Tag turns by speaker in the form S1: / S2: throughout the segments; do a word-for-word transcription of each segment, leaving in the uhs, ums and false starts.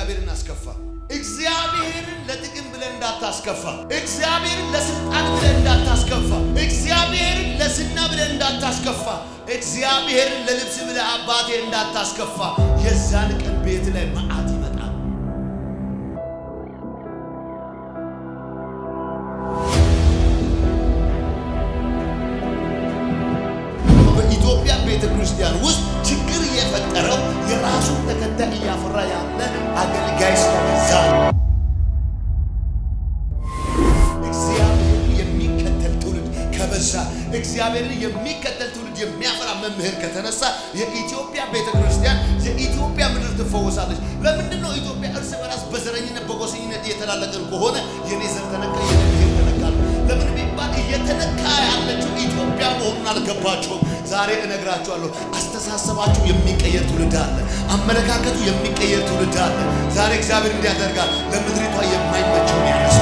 S1: እግዚአብሔርን አስከፋ እግዚአብሔርን ለጥቅም ብለን እንዳታስከፋ እግዚአብሔርን ለስልጣን ብለን እንዳታስከፋ እግዚአብሔርን ለዝና ብለን እንዳታስከፋ እግዚአብሔርን ለልብስ ብለን አባቴ እንዳታስከፋ የዛን ቀን ቤት ላይ መዓት ይመጣል በኢትዮጵያ ቤተክርስቲያን ውስጥ ችግር የፈጠረው የራሱ ተከታይ ያፈራ ያለ አገልጋይ ስለዛ እግዚአብሔር የሚከተል ትውልድ ከበዛ እግዚአብሔር የሚከተል ትውልድ የሚያፈራ መምህር ከተነሳ የኢትዮጵያ ቤተክርስቲያን የኢትዮጵያ ምድር ትፈወሳለች ለምንድን ነው ኢትዮጵያ እርስ በራስ በዘረኝነት በጎሰኝነት እየተላለቀን ከሆነ የኔ ዘር ተነካ የኔ ብሔር ተነካ ለምን ቢባል እየተነካ ያለችው ኢትዮጵያ መሆኑን አልገባችሁም ዛሬ እነግራችኋለሁ አስተሳሰባችሁ የሚቀየር ትውልድ አለ አመለካከቱ የሚቀየር ትውልድ አለ ዛሬ እግዚአብሔር እንዲያደርጋል ለምድሪቷ የማይመቸው ያነሳ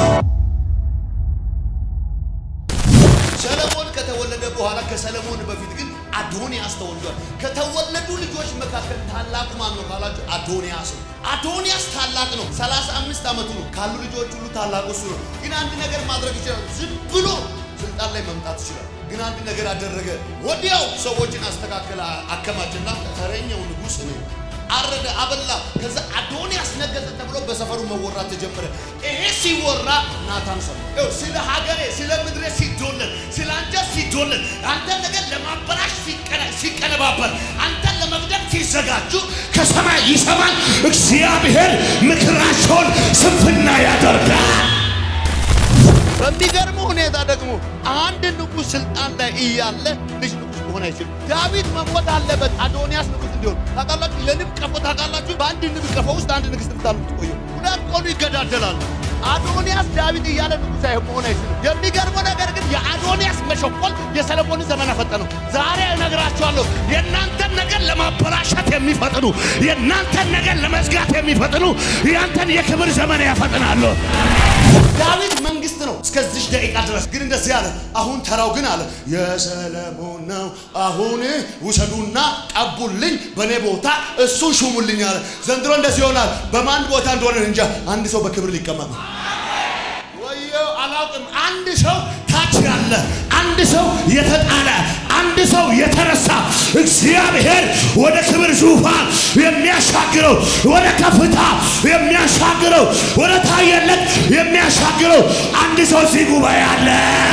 S1: ሰለሞን ከተወለደ በኋላ ከሰለሞን በፊት ግን አዶንያስ ተወልዷል ከተወለዱ ልጆች መካከል ታላቁ ማን ነው ካላችሁ አዶንያስ አዶንያስ ታላቅ ነው ሰላሳ አምስት አመቱ ነው ካሉ ልጆች ሁሉ ታላቁ እሱ ነው ግን አንድ ነገር ማድረግ ይችላል ዝም ብሎ ስልጣን ላይ መምጣት ይችላል ግን አንድ ነገር አደረገ ወዲያው ሰዎችን አስተካከለ አከማችና ተረኛው ንጉስ ነው አረደ አበላ ከዛ አዶንያስ ነገሰ ተብሎ በሰፈሩ መወራት ተጀመረ ይሄ ሲወራ ናታን ሰማው ስለ ሀገሬ ስለ ምድሬ ሲዶለል ስለ አንተ ሲዶለል አንተ ነገር ለማበላሽ ሲቀና ሲቀነባበር አንተ ለመግደል ሲዘጋጁ ከሰማይ ይሰማል እግዚአብሔር ምክራቸውን ስንፍና ያደርጋል በሚገርም ሁኔታ ደግሞ አንድ ንጉስ ስልጣን ላይ እያለ ልጅ ንጉስ ሆነ አይችል ዳዊት መሞት አለበት አዶንያስ ንጉስ እንዲሆን ታውቃላችሁ ለንብ ቀፎ ታውቃላችሁ በአንድ ንብ ቀፎ ውስጥ አንድ ንግስት ብታሉት ቆዩ ሁለት ቆሉ ይገዳደላሉ አዶንያስ ዳዊት እያለ ንጉስ አይሆን አይችል የሚገርም ነገር ግን የአዶንያስ መሸቆል የሰለሞን ዘመን ፈጠነው ዛሬ እነግራችኋለሁ የናንተን ነገር ለማበላሸት የሚፈጥኑ የናንተን ነገር ለመዝጋት የሚፈጥኑ ያንተን የክብር ዘመን ያፈጥናሉ ዳዊት መንግስት ነው እስከዚህ ደቂቃ ድረስ ግን እንደዚህ ያለ አሁን ተራው ግን አለ የሰለሞን ነው አሁን ውሰዱና ቀቡልኝ በኔ ቦታ እሱ ሹሙልኝ አለ ዘንድሮ እንደዚህ ይሆናል በማን ቦታ እንደሆነ እንጃ አንድ ሰው በክብር ሊቀመጥ ወዮ አላውቅም አንድ ሰው ታች ያለ አንድ ሰው የተጣለ አንድ ሰው የተረሳ እግዚአብሔር ወደ ክብር ዙፋን የሚያሻግረው ወደ ከፍታ የሚያሻግረው ወደ ታየለት የሚያሻግረው አንድ ሰው እዚህ ጉባኤ አለ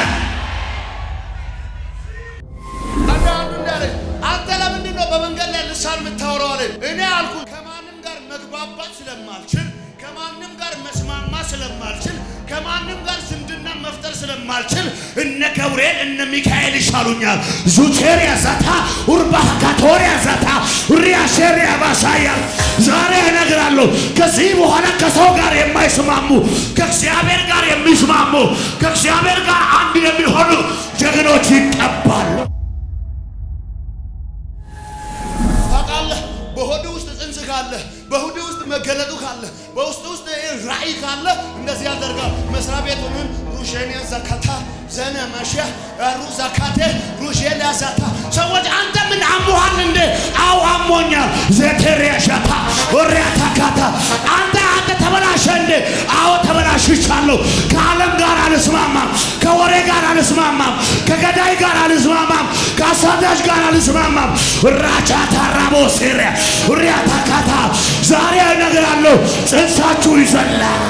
S1: አንዳንዱ እንዳለ አንተ ለምንድን ነው በመንገድ ላይ ልሳን የምታወራው አለ እኔ አልኩ ከማንም ጋር መግባባት ስለማልችል ከማንም ጋር መስማማ ስለማልችል ከማንም ጋር ዝምድና መፍጠር ስለማልችል እነ ገብርኤል እነ ሚካኤል ይሻሉኛል ዙቴሪያ ዛታ ኡርባህ ካቶሪያ ዛታ ሪያሸሪያ ባሳያ ዛሬ እነግራለሁ ከዚህ በኋላ ከሰው ጋር የማይስማሙ ከእግዚአብሔር ጋር የሚስማሙ ከእግዚአብሔር ጋር አንድ የሚሆኑ ጀግኖች ይቀባሉ ታውቃለህ በሆድ ውስጥ ጽንስ ካለ በሆድ ውስጥ መገለጡ ካለ በውስጥ ውስጥ ራእይ ካለ እንደዚህ ያደርጋል መስሪያ ቤቱን ሩሽኔ ዘካታ ዘነ ማሻ ሩ ዘካቴ ሩሽኔ ዘካታ ሰዎች አንተ ምን አሞሃል እንደ አው አሞኛል ዘቴሪያ ሻታ ወሪያታ ካታ አንተ አንተ ተበላሸ እንደ አው ተበላሽቻለሁ ከዓለም ጋር አልስማማም ከወሬ ጋር አልስማማም ከገዳይ ጋር አልስማማም ከአሳዳጅ ጋር አልስማማም ራቻታ ራቦ ሲሪያ ወሪያታ ካታ ዛሬ እነግራለሁ ጽንሳችሁ ይዘላል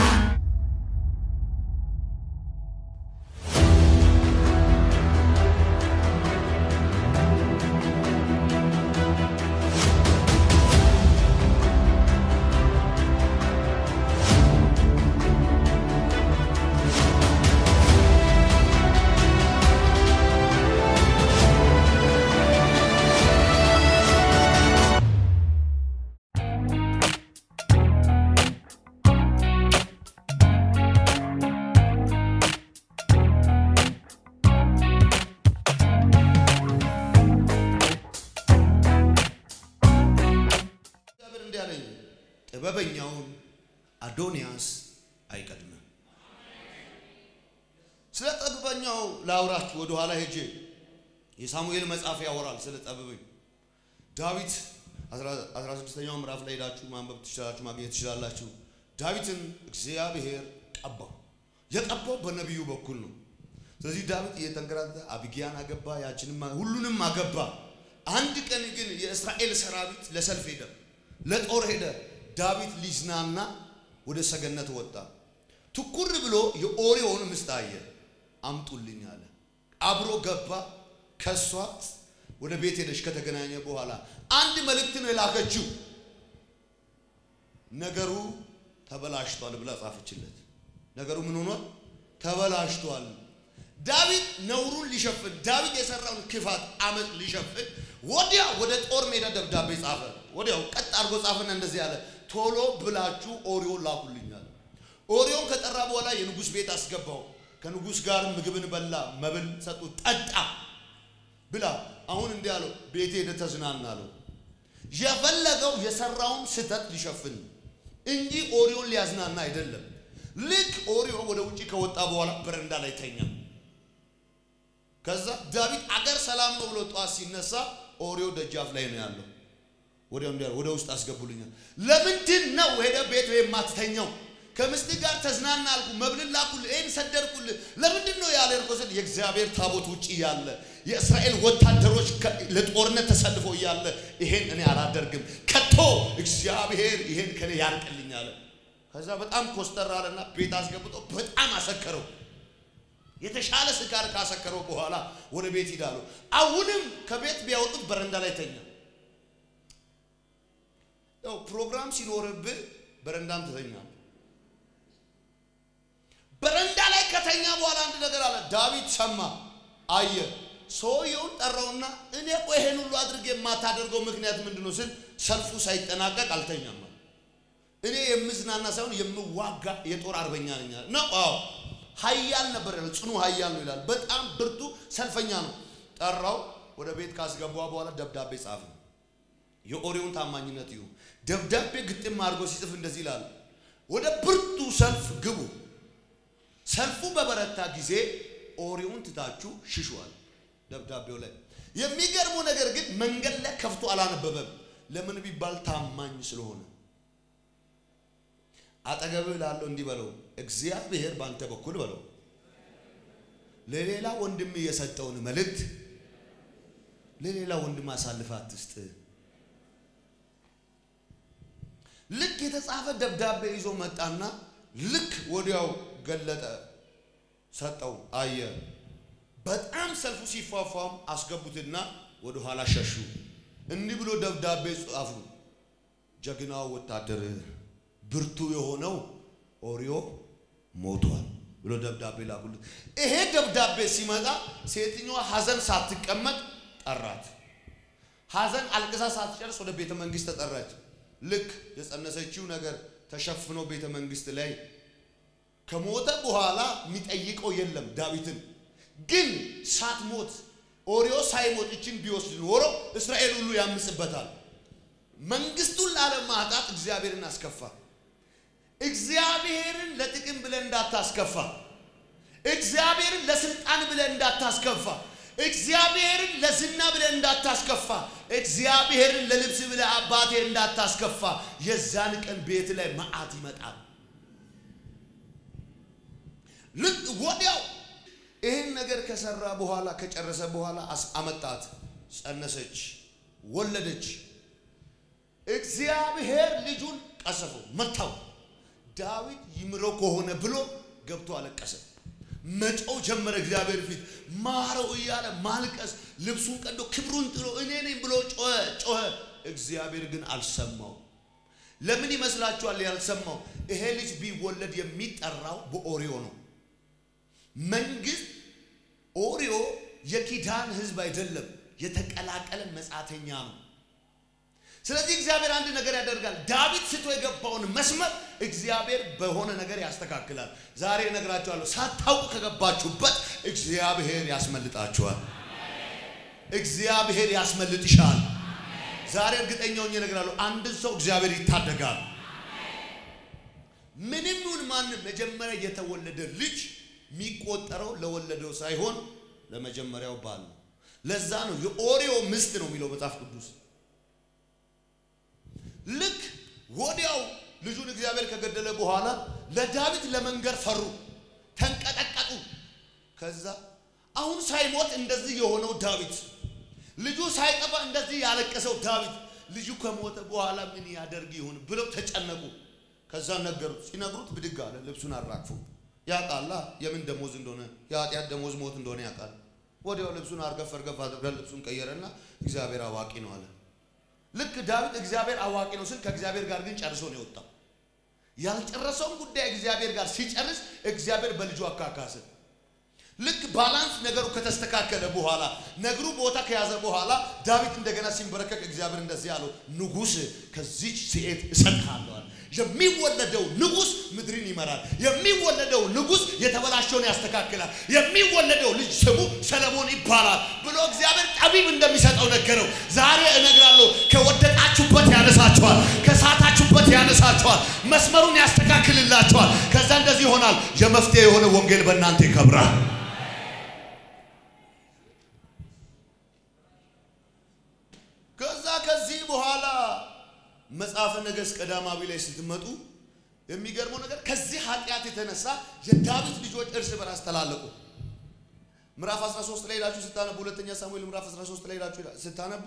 S1: ጥበበኛው አዶንያስ አይቀድም ስለ ጥበበኛው ላውራችሁ ወደ ኋላ ሄጄ የሳሙኤል መጽሐፍ ያወራል ስለ ጥበበኝ ዳዊት አስራ ስድስተኛው ምዕራፍ ላይ ሄዳችሁ ማንበብ ትችላላችሁ ማግኘት ትችላላችሁ ዳዊትን እግዚአብሔር ቀባው የቀባው በነብዩ በኩል ነው ስለዚህ ዳዊት እየተንከራተተ አቢጊያን አገባ ያችንም ሁሉንም አገባ አንድ ቀን ግን የእስራኤል ሰራዊት ለሰልፍ ሄደ ለጦር ሄደ ዳዊት ሊዝናና ወደ ሰገነት ወጣ ትኩር ብሎ የኦሪዮን ምስታየ አምጡልኝ አለ አብሮ ገባ ከሷ ወደ ቤት ሄደሽ ከተገናኘ በኋላ አንድ መልእክት ነው የላከችው ነገሩ ተበላሽቷል ብላ ጻፈችለት ነገሩ ምን ሆኗል ተበላሽቷል ዳዊት ነውሩን ሊሸፍን ዳዊት የሰራውን ክፋት አመጽ ሊሸፍን ወዲያ ወደ ጦር ሜዳ ደብዳቤ ጻፈ ወዲያው ቀጥ አርጎ ጻፈና እንደዚህ ያለ ቶሎ ብላችሁ ኦሪዮን ላኩልኛል ኦሪዮን ከጠራ በኋላ የንጉስ ቤት አስገባው ከንጉስ ጋር ምግብን በላ መብል ሰጡ ጠጣ ብላ አሁን እንዲያለው ቤቴ ሄደ ተዝናናለው የፈለገው የሰራውን ስተት ሊሸፍን እንጂ ኦሪዮን ሊያዝናና አይደለም ልክ ኦሪዮ ወደ ውጪ ከወጣ በኋላ በረንዳ ላይ ተኛ ከዛ ዳዊት አገር ሰላም ነው ብሎ ጧት ሲነሳ ኦሪዮ ደጃፍ ላይ ነው ያለው ወዲያው እንዲያለው ወደ ውስጥ አስገቡልኛል ለምንድን ነው ሄደ ቤት ወይ ማትተኛው ከምስቲ ጋር ተዝናናልኩ መብል ላኩል እን ሰደርኩል ለምንድን ነው ያለ እርቆሰል የእግዚአብሔር ታቦት ውጪ ያለ የእስራኤል ወታደሮች ለጦርነት ተሰልፈው ያለ ይሄን እኔ አላደርግም ከቶ እግዚአብሔር ይሄን ከኔ ያርቅልኛል ከዛ በጣም ኮስተራለና ቤት አስገብቶ በጣም አሰከረው የተሻለ ስካር ካሰከረው በኋላ ወደ ቤት ይዳሉ አሁንም ከቤት ቢያወጡት በረንዳ ላይ ተኛ ያው ፕሮግራም ሲኖርብ በረንዳም ተተኛ በረንዳ ላይ ከተኛ በኋላ አንድ ነገር አለ ዳዊት ሰማ አየ ሶየውን ጠራውና እኔ ቆይ ይሄን ሁሉ አድርጌ ማታደርገው ምክንያት ምንድነው ስል ሰልፉ ሳይጠናቀቅ አልተኛም እኔ የምዝናና ሳይሆን የምዋጋ የጦር አርበኛ ነኝ ነው አዎ ኃያል ነበር ጽኑ ኃያል ነው ይላል በጣም ብርቱ ሰልፈኛ ነው ጠራው ወደ ቤት ካስገባው በኋላ ደብዳቤ ጻፈ የኦሪዮን ታማኝነት ይሁ ደብዳቤ ግጥም አድርጎ ሲጽፍ እንደዚህ ይላል ወደ ብርቱ ሰልፍ ግቡ ሰልፉ በበረታ ጊዜ ኦሪዮን ትታችሁ ሽሹዋል ደብዳቤው ላይ የሚገርመው ነገር ግን መንገድ ላይ ከፍቶ አላነበበም ለምን ቢባል ታማኝ ስለሆነ አጠገብህ ላለው እንዲበለው እግዚአብሔር ባንተ በኩል በለው ለሌላ ወንድም የሰጠውን መልእክት ለሌላ ወንድም አሳልፋት ትስጥ ልክ የተጻፈ ደብዳቤ ይዞ መጣና ልክ ወዲያው ገለጠ ሰጠው አየ በጣም ሰልፉ ሲፋፋም አስገቡትና ወደ ኋላ ሸሹ እንዲህ ብሎ ደብዳቤ ጻፉ ጀግናው ወታደር ብርቱ የሆነው ኦሪዮ ሞቷል ብሎ ደብዳቤ ላኩል ይሄ ደብዳቤ ሲመጣ ሴትኛዋ ሐዘን ሳትቀመጥ ጠራት ሐዘን አልቅሳ ሳትጨርስ ወደ ቤተ መንግስት ተጠራች ልክ የጸነሰችው ነገር ተሸፍኖ ቤተ መንግስት ላይ ከሞተ በኋላ የሚጠይቀው የለም ዳዊትን ግን ሳትሞት ኦሪዮ ሳይሞት እቺን ቢወስድ ኖሮ እስራኤል ሁሉ ያምጽበታል መንግስቱን ላለማጣት እግዚአብሔርን አስከፋ እግዚአብሔርን ለጥቅም ብለ እንዳታስከፋ እግዚአብሔርን ለስልጣን ብለ እንዳታስከፋ እግዚአብሔርን ለዝና ብለ እንዳታስከፋ እግዚአብሔርን ለልብስ ብለ አባቴ እንዳታስከፋ የዛን ቀን ቤት ላይ መዓት ይመጣል ልክ ወዲያው ይሄን ነገር ከሰራ በኋላ ከጨረሰ በኋላ አመጣት ጸነሰች ወለደች እግዚአብሔር ልጁን ቀሰፈው መታው ዳዊት ይምረው ከሆነ ብሎ ገብቶ አለቀሰ መጮው ጀመረ እግዚአብሔር ፊት ማረው ይያለ ማልቀስ ልብሱን ቀዶ ክብሩን ጥሎ እኔ ነኝ ብሎ ጮኸ ጮኸ እግዚአብሔር ግን አልሰማው ለምን ይመስላችኋል ያልሰማው ይሄ ልጅ ቢወለድ የሚጠራው በኦሪዮ ነው መንግስት ኦሪዮ የኪዳን ህዝብ አይደለም የተቀላቀለ መጻተኛ ነው ስለዚህ እግዚአብሔር አንድ ነገር ያደርጋል ዳዊት ስቶ የገባውን መስመር እግዚአብሔር በሆነ ነገር ያስተካክላል ዛሬ ነግራችኋለሁ ሳታውቁ ከገባችሁበት እግዚአብሔር ያስመልጣችኋል እግዚአብሔር ያስመልጥሻል ዛሬ እርግጠኛው እነግራለሁ አንድ ሰው እግዚአብሔር ይታደጋል ምንም ይሁን ማን መጀመሪያ የተወለደ ልጅ የሚቆጠረው ለወለደው ሳይሆን ለመጀመሪያው ባል ነው ለዛ ነው የኦሪዮ ምስት ነው የሚለው መጽሐፍ ቅዱስ ልክ ወዲያው ልጁን እግዚአብሔር ከገደለ በኋላ ለዳዊት ለመንገር ፈሩ ተንቀጠቀጡ ከዛ አሁን ሳይሞት እንደዚህ የሆነው ዳዊት ልጁ ሳይጠፋ እንደዚህ ያለቀሰው ዳዊት ልጁ ከሞተ በኋላ ምን ያደርግ ይሆን ብለው ተጨነቁ ከዛ ነገሩት ሲነግሩት ብድግ አለ ልብሱን አራግፎ ያቃላ የምን ደሞዝ እንደሆነ ያጢያት ደሞዝ ሞት እንደሆነ ያቃል ወዲያው ልብሱን አርገፍ አርገፍ አድርጎ ልብሱን ቀየረና እግዚአብሔር አዋቂ ነው አለ ልክ ዳዊት እግዚአብሔር አዋቂ ነው ሲል ከእግዚአብሔር ጋር ግን ጨርሶ ነው የወጣው ያልጨረሰውን ጉዳይ እግዚአብሔር ጋር ሲጨርስ እግዚአብሔር በልጁ አካካሰ ልክ ባላንስ ነገሩ ከተስተካከለ በኋላ ነገሩ ቦታ ከያዘ በኋላ ዳዊት እንደገና ሲንበረከክ እግዚአብሔር እንደዚህ ያለው ንጉስ ከዚህ ሴት እሰጥሃለሁ የሚወለደው ንጉስ ምድርን ይመራል የሚወለደው ንጉስ የተበላሸውን ያስተካክላል የሚወለደው ልጅ ስሙ ሰለሞን ይባላል ብሎ እግዚአብሔር ጠቢብ እንደሚሰጠው ነገረው ዛሬ እነግራለሁ ከወደቃችሁበት ያነሳችኋል ከሳታችሁበት ያነሳችኋል መስመሩን ያስተካክልላችኋል ከዛ እንደዚህ ይሆናል የመፍትሄ የሆነ ወንጌል በእናንተ ይከብራል ከዛ ከዚህ በኋላ መጽሐፈ ነገሥት ቀዳማዊ ላይ ስትመጡ የሚገርመው ነገር ከዚህ ኃጢያት የተነሳ የዳዊት ልጆች እርስ በራስ ተላለቁ ምዕራፍ አስራ ሶስት ላይ ሄዳችሁ ስታነቡ ሁለተኛ ሳሙኤል ምዕራፍ አስራ ሶስት ላይ ሄዳችሁ ስታነቡ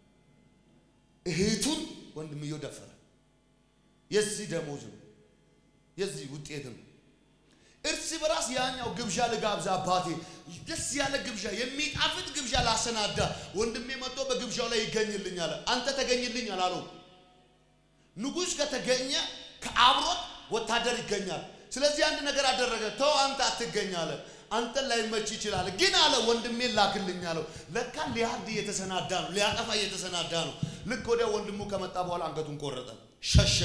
S1: እህቱን ወንድምየው ደፈረ የዚህ ደሞዝ ነው የዚህ ውጤት ነው እርስ በራስ ያኛው ግብዣ ለጋብዛ አባቴ ደስ ያለ ግብዣ የሚጣፍጥ ግብዣ ላሰናዳ ወንድሜ መጥቶ በግብዣው ላይ ይገኝልኛል አንተ ተገኝልኛል አለው ንጉስ ከተገኘ ከአብሮት ወታደር ይገኛል ስለዚህ አንድ ነገር አደረገ ተው አንተ አትገኛለ አንተ ላይ መች ይችላል ግን አለ ወንድሜ ላክልኛለው ለካ ሊያርድ የተሰናዳ ነው ሊያጠፋ የተሰናዳ ነው ልክ ወደ ወንድሙ ከመጣ በኋላ አንገቱን ቆረጠ ሸሸ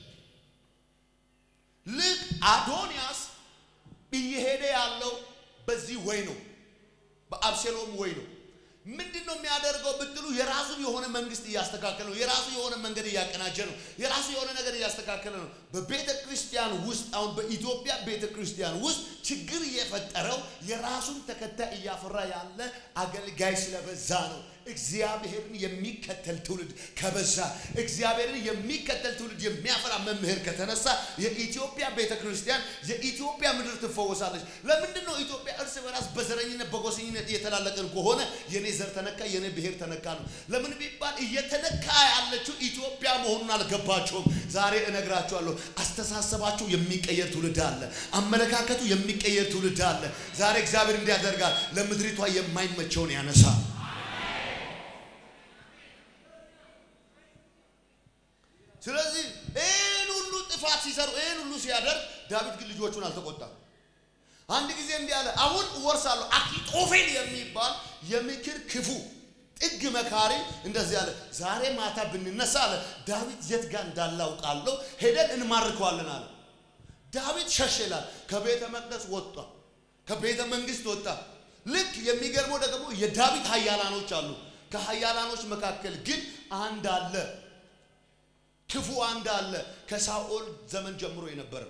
S1: ልክ አዶንያስ ይሄደ ያለው በዚህ ወይ ነው በአብሴሎም ወይ ነው ምንድነው የሚያደርገው ብትሉ የራሱ የሆነ መንግስት ያስተካከለ ነው የራሱ የሆነ መንገድ ያቀናጀ ነው የራሱ የሆነ ነገር ያስተካከለ ነው በቤተ ክርስቲያን ውስጥ አሁን በኢትዮጵያ ቤተ ክርስቲያን ውስጥ ችግር የፈጠረው የራሱን ተከታይ ያፈራ ያለ አገልጋይ ስለበዛ ነው እግዚአብሔርን የሚከተል ትውልድ ከበዛ እግዚአብሔርን የሚከተል ትውልድ የሚያፈራ መምህር ከተነሳ የኢትዮጵያ ቤተ ክርስቲያን የኢትዮጵያ ምድር ትፈወሳለች ለምንድን ነው ኢትዮጵያ እርስ በራስ በዘረኝነት በጎሰኝነት እየተላለቀን ከሆነ የኔ ዘር ተነካ የኔ ብሔር ተነካ ነው ለምን ቢባል እየተነካ ያለችው ኢትዮጵያ መሆኑን አልገባችሁም ዛሬ እነግራችኋለሁ አስተሳሰባችሁ የሚቀየር ትውልድ አለ አመለካከቱ የሚቀየር ትውልድ አለ ዛሬ እግዚአብሔር እንዲያደርጋል ለምድሪቷ የማይመቸውን ያነሳ ስለዚህ እን ሁሉ ጥፋት ሲሰሩ እን ሁሉ ሲያደርግ ዳዊት ግን ልጆቹን አልተቆጣም አንድ ጊዜ እንዲህ አለ አሁን ወርሳለሁ አኪጦፌል የሚባል የምክር ክፉ ጥግ መካሪ እንደዚህ አለ ዛሬ ማታ ብንነሳ አለ ዳዊት የት ጋር እንዳላውቃለሁ ሄደን እንማርከዋለን አለ ዳዊት ሸሸላል ከቤተ መቅደስ ወጣ ከቤተ መንግስት ወጣ ልክ የሚገርመው ደግሞ የዳዊት ኃያላኖች አሉ ከኃያላኖች መካከል ግን አንድ አለ ክፉ አንድ አለ ከሳኦል ዘመን ጀምሮ የነበረ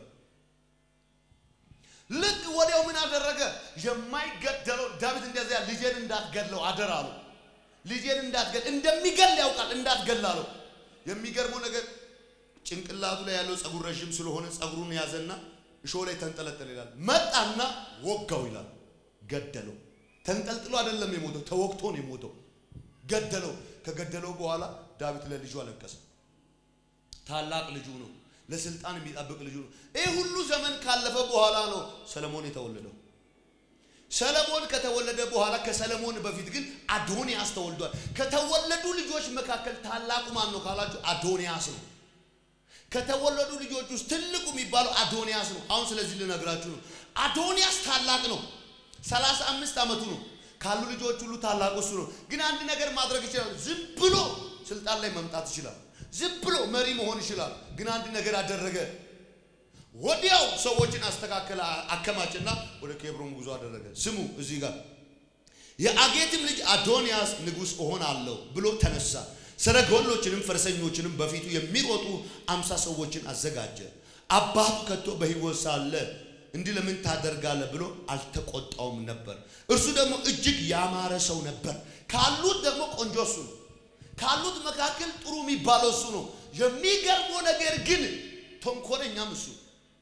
S1: ልክ ወዲያው ምን አደረገ የማይገደለው ዳዊት እንደዚያ ልጄን እንዳትገድለው አደራሉ ልጄን እንዳትገድ እንደሚገል ያውቃል እንዳትገላለው የሚገርመው ነገር ጭንቅላቱ ላይ ያለው ጸጉር ረጅም ስለሆነ ጸጉሩን ያዘና እሾህ ላይ ተንጠለጠለ ይላል መጣና ወጋው ይላል ገደለው ተንጠልጥሎ አይደለም የሞተው ተወቅቶ ነው የሞተው ገደለው ከገደለው በኋላ ዳዊት ለልጁ አለቀሰ ታላቅ ልጁ ነው ለስልጣን የሚጣበቅ ልጁ ነው ይሄ ሁሉ ዘመን ካለፈ በኋላ ነው ሰለሞን የተወለደው ሰለሞን ከተወለደ በኋላ ከሰለሞን በፊት ግን አዶንያስ ተወልዷል ከተወለዱ ልጆች መካከል ታላቁ ማን ነው ካላችሁ አዶንያስ ነው ከተወለዱ ልጆች ውስጥ ትልቁ የሚባለው አዶንያስ ነው አሁን ስለዚህ ልነግራችሁ ነው አዶንያስ ታላቅ ነው ሰላሳ አምስት አመቱ ነው ካሉ ልጆች ሁሉ ታላቁ እሱ ነው ግን አንድ ነገር ማድረግ ይችላል ዝም ብሎ ስልጣን ላይ መምጣት ይችላል ዝም ብሎ መሪ መሆን ይችላል ግን አንድ ነገር አደረገ ወዲያው ሰዎችን አስተካከለ አከማችና ወደ ኬብሮን ጉዞ አደረገ ስሙ እዚህ ጋር የአጌትም ልጅ አዶንያስ ንጉስ ሆናለሁ ብሎ ተነሳ ሰረገሎችንም ፈረሰኞችንም በፊቱ የሚሮጡ አምሳ ሰዎችን አዘጋጀ አባቱ ከቶ በህይወት ሳለ እንዲህ ለምን ታደርጋለህ ብሎ አልተቆጣውም ነበር እርሱ ደግሞ እጅግ ያማረ ሰው ነበር ካሉት ደግሞ ቆንጆ እሱ ነው ካሉት መካከል ጥሩ የሚባለው እሱ ነው የሚገርመው ነገር ግን ተንኮለኛም እሱ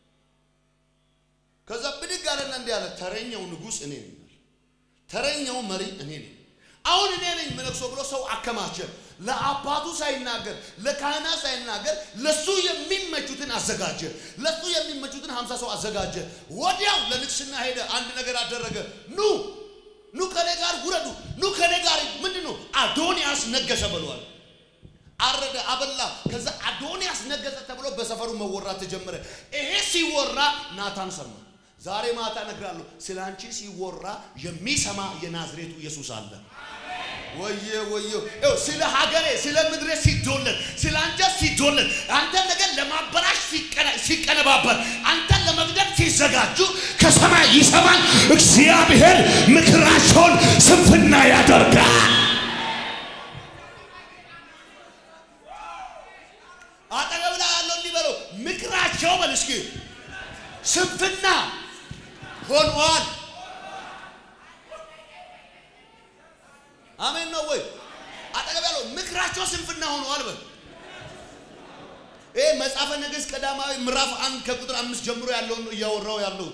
S1: ከዛ ብድግ አለና እንዲህ አለ ተረኛው ንጉስ እኔ ነኝ ተረኛው መሪ እኔ ነኝ አሁን እኔ ነኝ መነክሶ ብሎ ሰው አከማቸ ለአባቱ ሳይናገር ለካህና ሳይናገር ለሱ የሚመቹትን አዘጋጀ ለሱ የሚመቹትን ሃምሳ ሰው አዘጋጀ ወዲያው ለንግስና ሄደ አንድ ነገር አደረገ ኑ ኑ ከኔ ጋር ጉረዱ ኑ ከኔ ጋር ምንድነው አዶንያስ ነገሰ ብሏል አረደ አበላ ከዛ አዶንያስ ነገሰ ተብሎ በሰፈሩ መወራት ተጀመረ ይሄ ሲወራ ናታን ሰማ ዛሬ ማታ ነግራለሁ ስላንቺ ሲወራ የሚሰማ የናዝሬቱ ኢየሱስ አለ ወየ ወየ እው ስለ ሀገሬ ስለ ምድሬ ሲዶለት ስላንተ ሲዶለት አንተ ነገር ለማበራሽ ሲቀና ሲቀነባበር አንተ ለመግደል ሲዘጋጁ ከሰማይ ይሰማል እግዚአብሔር ምክራቸውን ስንፍና ያደርጋል አጠገብላ ያለው እንዲበለው ምክራቸው መልስኪ ስንፍና ሆኗል አሜን ነው ወይ አጠገብ ያለው ምክራቸው ስንፍና ሆኗል በል እህ መጽሐፈ ነገሥት ቀዳማዊ ምዕራፍ አንድ ከቁጥር አምስት ጀምሮ ያለው ነው ያወራው ያለው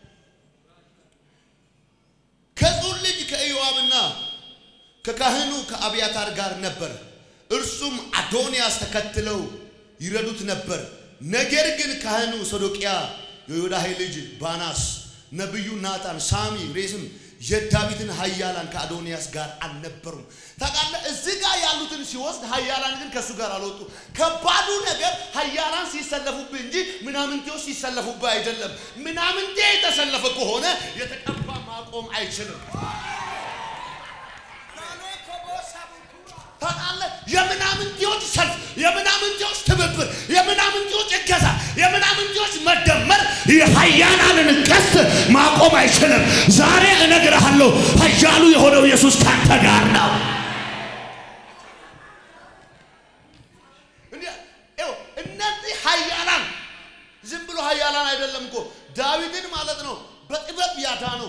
S1: ከጹር ልጅ ከኢዮአብና ከካህኑ ከአብያታር ጋር ነበር እርሱም አዶንያስ ተከትለው ይረዱት ነበር ነገር ግን ካህኑ ሰዶቅያ የዮዳሄ ልጅ ባናስ ነብዩ ናታን ሳሚ ሬስም የዳዊትን ኃያላን ከአዶንያስ ጋር አልነበሩም ታቃለ እዚህ ጋር ያሉትን ሲወስድ ኃያላን ግን ከሱ ጋር አልወጡ ከባዱ ነገር ኃያላን ሲሰለፉብ እንጂ ምናምንቴው ሲሰለፉብ አይደለም ምናምንቴ ተሰለፈ ከሆነ የተቀባ ማቆም አይችልም ታቃለ የምናምንቴዎች ሰልፍ የምናምንቴዎች ትብብር የምናምንቴዎች እገዛ የምናምንቴዎች መደመር የኃያላንን ቀስ ማቆም አይችልም ዛሬ እነግርሃለሁ ኃያሉ የሆነው ኢየሱስ ካንተ ጋር ነው እንዴ እው እነዚህ ኃያላን ዝም ብሎ ኃያላን አይደለም እኮ ዳዊትን ማለት ነው በጥበብ ያዳነው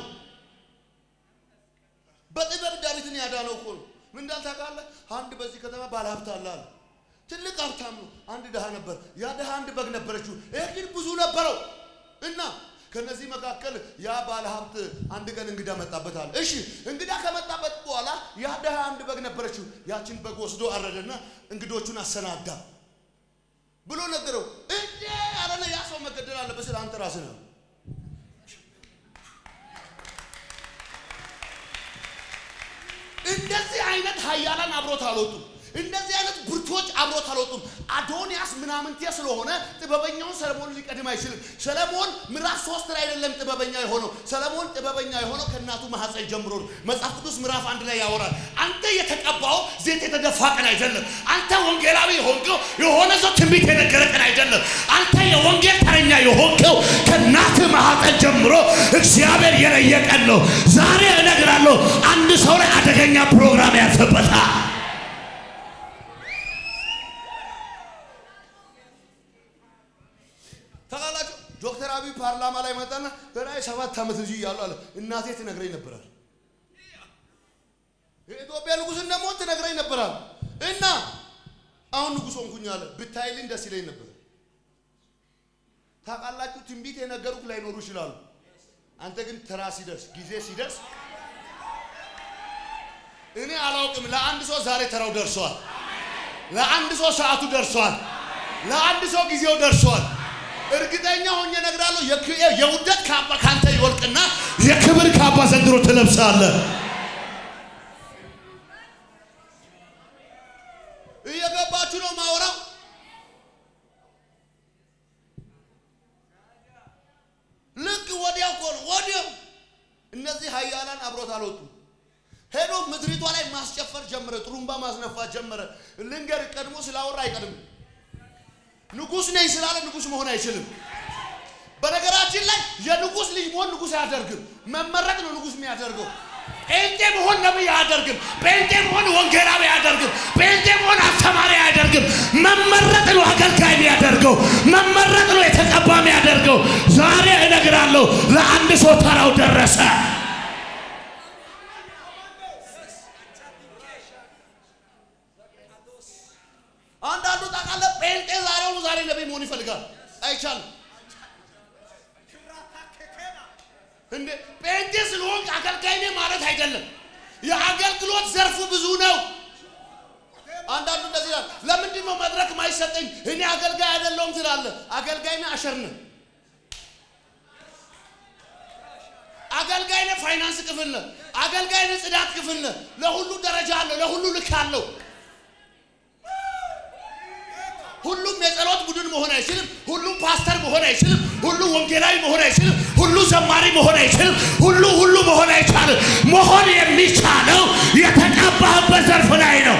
S1: በጥበብ ዳዊትን ያዳነው እኮ ምን እንዳልታቃለ አንድ በዚህ ከተማ ባለሀብት አለ ትልቅ ሀብታም ነው አንድ ደሃ ነበር ያ ደሃ አንድ በግ ነበረችው ይሄ ግን ብዙ ነበረው እና ከነዚህ መካከል ያ ባለሀብት አንድ ቀን እንግዳ መጣበታል እሺ እንግዳ ከመጣበት በኋላ ያ ደሃ አንድ በግ ነበረችው ያችን በግ ወስዶ አረደና እንግዶቹን አሰናዳ ብሎ ነገረው እንዴ አረነ ያ ሰው መገደል አለበት ስለ አንተ ራስህ ነው እንደዚህ አይነት ኃያላን አብሮት አልወጡ እንደዚህ አይነት ብርቶች አብሮት አልወጡም አዶንያስ ምናምንቴ ስለሆነ ጥበበኛው ሰለሞን ሊቀድም አይችልም ሰለሞን ምዕራፍ ሶስት ላይ አይደለም ጥበበኛ የሆነው ሰለሞን ጥበበኛ የሆነው ከናቱ ማህፀን ጀምሮ መጽሐፍ ቅዱስ ምዕራፍ አንድ ላይ ያወራል አንተ የተቀባው ዘይት የተደፋ ቀን አይደለም አንተ ወንጌላዊ ሆንከው የሆነ ሰው ትንቢት የነገረ ቀን አይደለም አንተ የወንጌል ተረኛ የሆንከው ከናቱ ማህፀን ጀምሮ እግዚአብሔር የለየቀን ነው ዛሬ እነግራለሁ አንድ ሰው ላይ አደገኛ ፕሮግራም ያፈበታል ታላላችሁ ዶክተር አብይ ፓርላማ ላይ መጣና በላይ ሰባት አመት እዚህ ያለው አለ እናቴ ትነግረኝ ነበራል የኢትዮጵያ ንጉስ እንደሞት ትነግረኝ ነበራል እና አሁን ንጉስ ሆንኩኝ አለ ብታይልኝ ደስ ይለኝ ነበር ታቃላችሁ ትንቢት የነገሩት ላይ ኖሩ ይችላል አንተ ግን ተራ ሲደርስ ጊዜ ሲደርስ እኔ አላውቅም ለአንድ ሰው ዛሬ ተራው ደርሷል ለአንድ ሰው ሰዓቱ ደርሷል ለአንድ ሰው ጊዜው ደርሷል እርግጠኛ ሆኜ ነግራለሁ የውደት ካባ ካንተ ይወልቅና የክብር ካባ ዘንድሮ ተለብሳለህ እየገባችሁ ነው ማወራው ልክ ወዲያው ቆል ወዲያው እነዚህ ኃያላን አብሮት አልወጡ ሄዶ ምድሪቷ ላይ ማስጨፈር ጀመረ ጥሩምባ ማስነፋት ጀመረ ልንገር ቀድሞ ስላወራ አይቀድም ንጉስ ነኝ ስላለ ንጉስ መሆን አይችልም በነገራችን ላይ የንጉስ ልጅ መሆን ንጉስ ያደርግም መመረጥ ነው ንጉስ የሚያደርገው ጴንጤ መሆን ነብይ ያደርግም ጴንጤ መሆን ወንጌላዊ ያደርግም ጴንጤ መሆን አስተማሪ ያደርግም መመረጥ ነው አገልጋይ ያደርገው መመረጥ ነው የተቀባሚ ያደርገው ዛሬ እነግራለሁ ለአንድ ሰው ተራው ደረሰ አንዳንዱ ታቃለ ጴንጤ ዛሬው ዛሬ ነብይ መሆን ይፈልጋል አይቻልም እንዴ ጴንጤስ ነው አገልጋይ ነኝ ማለት አይደለም የአገልግሎት ዘርፉ ብዙ ነው አንዳንዱ እንደዚህ ይላል ለምንድን ነው መድረክ ማይሰጠኝ እኔ አገልጋይ አይደለሁም ትላለህ አገልጋይ ነህ አሸር ነህ አገልጋይ ነህ ፋይናንስ ክፍል ነህ አገልጋይ ነህ ጽዳት ክፍል ነህ ለሁሉ ደረጃ አለ ለሁሉ ልክ አለው ሁሉም የጸሎት ቡድን መሆን አይችልም ሁሉም ፓስተር መሆን አይችልም ሁሉ ወንጌላዊ መሆን አይችልም ሁሉ ዘማሪ መሆን አይችልም ሁሉ ሁሉ መሆን አይቻልም መሆን የሚቻለው የተቀባህበት ዘርፍ ላይ ነው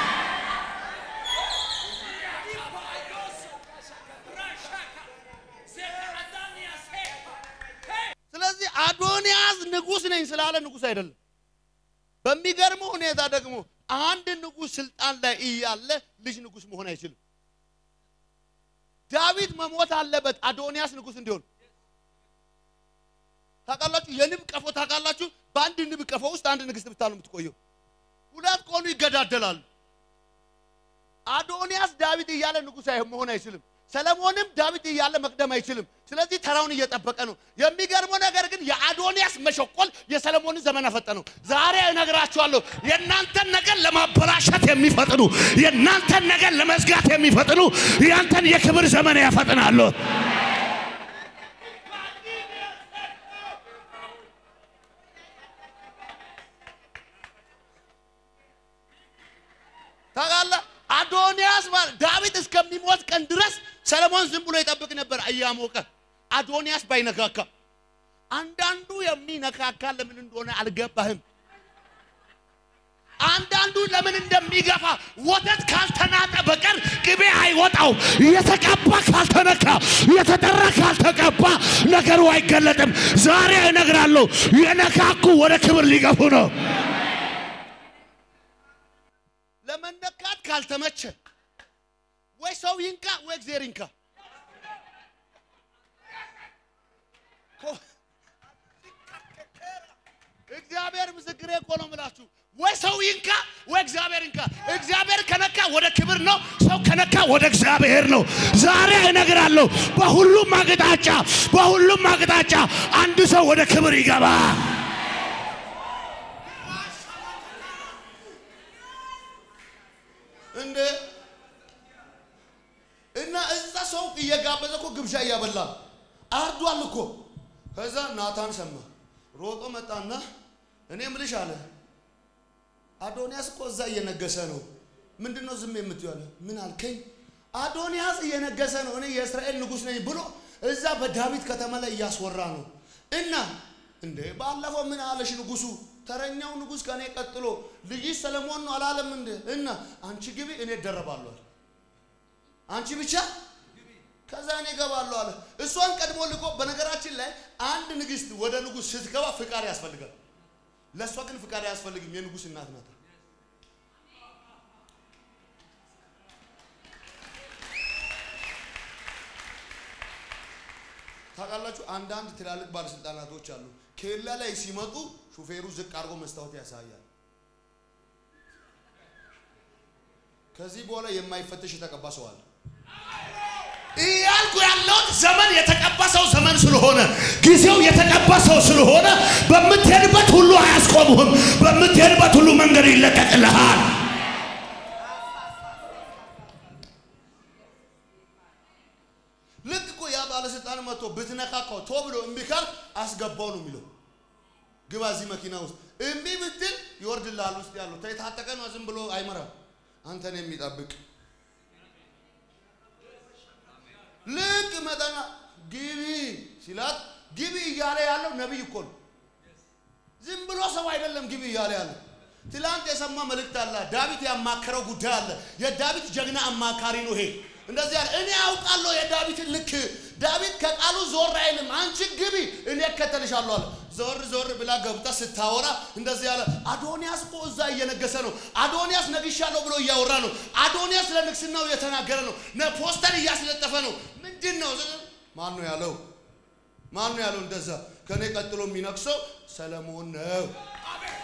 S1: ስለዚህ አዶንያስ ንጉስ ነኝ ስላለ ንጉስ አይደለም በሚገርም ሁኔታ ደግሞ አንድ ንጉስ ስልጣን ላይ እያለ ልጅ ንጉስ መሆን አይችልም ዳዊት መሞት አለበት አዶንያስ ንጉስ እንዲሆን ታቃላችሁ የንብ ቀፎ ታቃላችሁ በአንድ ንብ ቀፎ ውስጥ አንድ ንግስት ብታሉ የምትቆየው ሁለት ቆሉ ይገዳደላሉ አዶንያስ ዳዊት እያለ ንጉስ መሆን አይችልም ሰለሞንም ዳዊት እያለ መቅደም አይችልም ስለዚህ ተራውን እየተጠበቀ ነው የሚገርመው ነገር ግን የአዶንያስ መሸቆል የሰለሞን ዘመን አፈጠነው ዛሬ እነግራችኋለሁ የናንተን ነገር ለማበላሸት የሚፈጥኑ የናንተን ነገር ለመዝጋት የሚፈጥኑ ያንተን የክብር ዘመን ያፈጥናሉ ታጋላ አዶንያስ ዳዊት እስከሚሞት ቀን ድረስ ሰለሞን ዝም ብሎ ይጠብቅ ነበር አያሞቀ አዶንያስ ባይነካካ አንዳንዱ የሚነካካ ለምን እንደሆነ አልገባህም አንዳንዱ ለምን እንደሚገፋ ወተት ካልተናጠ በቀር ቅቤ አይወጣው የተቀባ ካልተነካ የተጠራ ካልተቀባ ነገሩ አይገለጥም ዛሬ እነግራለሁ የነካኩ ወደ ክብር ሊገፉ ነው ለመነካት ካልተመቸ ወይ ሰው ይንካ ወይ እግዚአብሔር ይንካ እግዚአብሔር ምስክሬ እኮ ነው የምላችሁ ወይ ሰው ይንካ ወይ እግዚአብሔር ይንካ እግዚአብሔር ከነካ ወደ ክብር ነው ሰው ከነካ ወደ እግዚአብሔር ነው ዛሬ እነግራለሁ በሁሉም አቅጣጫ በሁሉም አቅጣጫ አንድ ሰው ወደ ክብር ይገባ እንደ እና እዛ ሰው እየጋበዘ እኮ ግብዣ ያበላ አርዷል እኮ ከዛ ናታን ሰማ ሮጦ መጣና እኔ ምልሽ አለ አዶንያስ እኮ እዛ እየነገሰ ነው ምንድነው ዝም የምትዩ አለ ምን አልከኝ አዶንያስ እየነገሰ ነው እኔ የእስራኤል ንጉስ ነኝ ብሎ እዛ በዳዊት ከተማ ላይ ያስወራ ነው እና እንዴ ባለፈው ምን አለሽ ንጉሱ ተረኛው ንጉስ ከኔ ቀጥሎ ልጅ ሰለሞን ነው አላለም እንዴ እና አንቺ ግቢ እኔ ደረባለሁ አንቺ ብቻ ከዛ እኔ ገባለሁ አለ እሷን ቀድሞ ልቆ በነገራችን ላይ አንድ ንግስት ወደ ንጉስ ስትገባ ፍቃድ ያስፈልጋል ለሷ ግን ፍቃድ ያስፈልግም የንጉስ እናት ናት ታቃላችሁ አንዳንድ ትላልቅ ባለስልጣናቶች አሉ ኬላ ላይ ሲመጡ ሹፌሩ ዝቅ አርጎ መስታወት ያሳያል ከዚህ በኋላ የማይፈተሽ የተቀባ ሰው አለ ይያልኩ ያለው ዘመን የተቀባ ሰው ዘመን ስለሆነ ጊዜው የተቀባ ሰው ስለሆነ በመትሄድበት ሁሉ አያስቆሙህም በመትሄድበት ሁሉ መንገድ ይለቀቅልሃል ልክ እኮ ያ ባለስልጣን መጥቶ ብትነካካው ቶብሎ እምቢካል አስገባው ነው የሚለው ግባ እዚህ መኪና ውስጥ እምቢ ብትል ይወርድልሃል ውስጥ ያለው ተይታጠቀ ነው ዝም ብሎ አይመራም አንተን የሚጠብቅ ልክ መጣና ግቢ ሲላት ግቢ እያለ ያለው ነብይ እኮ ነው ዝም ብሎ ሰው አይደለም ግቢ እያለ ያለው ትላንት የሰማ መልእክት አለ ዳዊት ያማከረው ጉዳይ አለ የዳዊት ጀግና አማካሪ ነው ይሄ እንደዚህ ያለ እኔ አውቃለሁ የዳዊት ልክ ዳዊት ከቃሉ ዞር አይልም አንቺ ግቢ እኔ ከተልሻለሁ አለ ዞር ዞር ብላ ገብታ ስታወራ እንደዚህ ያለ አዶንያስ እኮ እዛ እየነገሰ ነው አዶንያስ ነግሻለሁ ብሎ ያወራ ነው አዶንያስ ለንግስናው የተናገረ ነው ለፖስተር ያስለጠፈ ነው ምንድነው ማን ነው ያለው ማን ነው ያለው እንደዛ ከኔ ቀጥሎ የሚነክሰው ሰለሞን ነው አሜን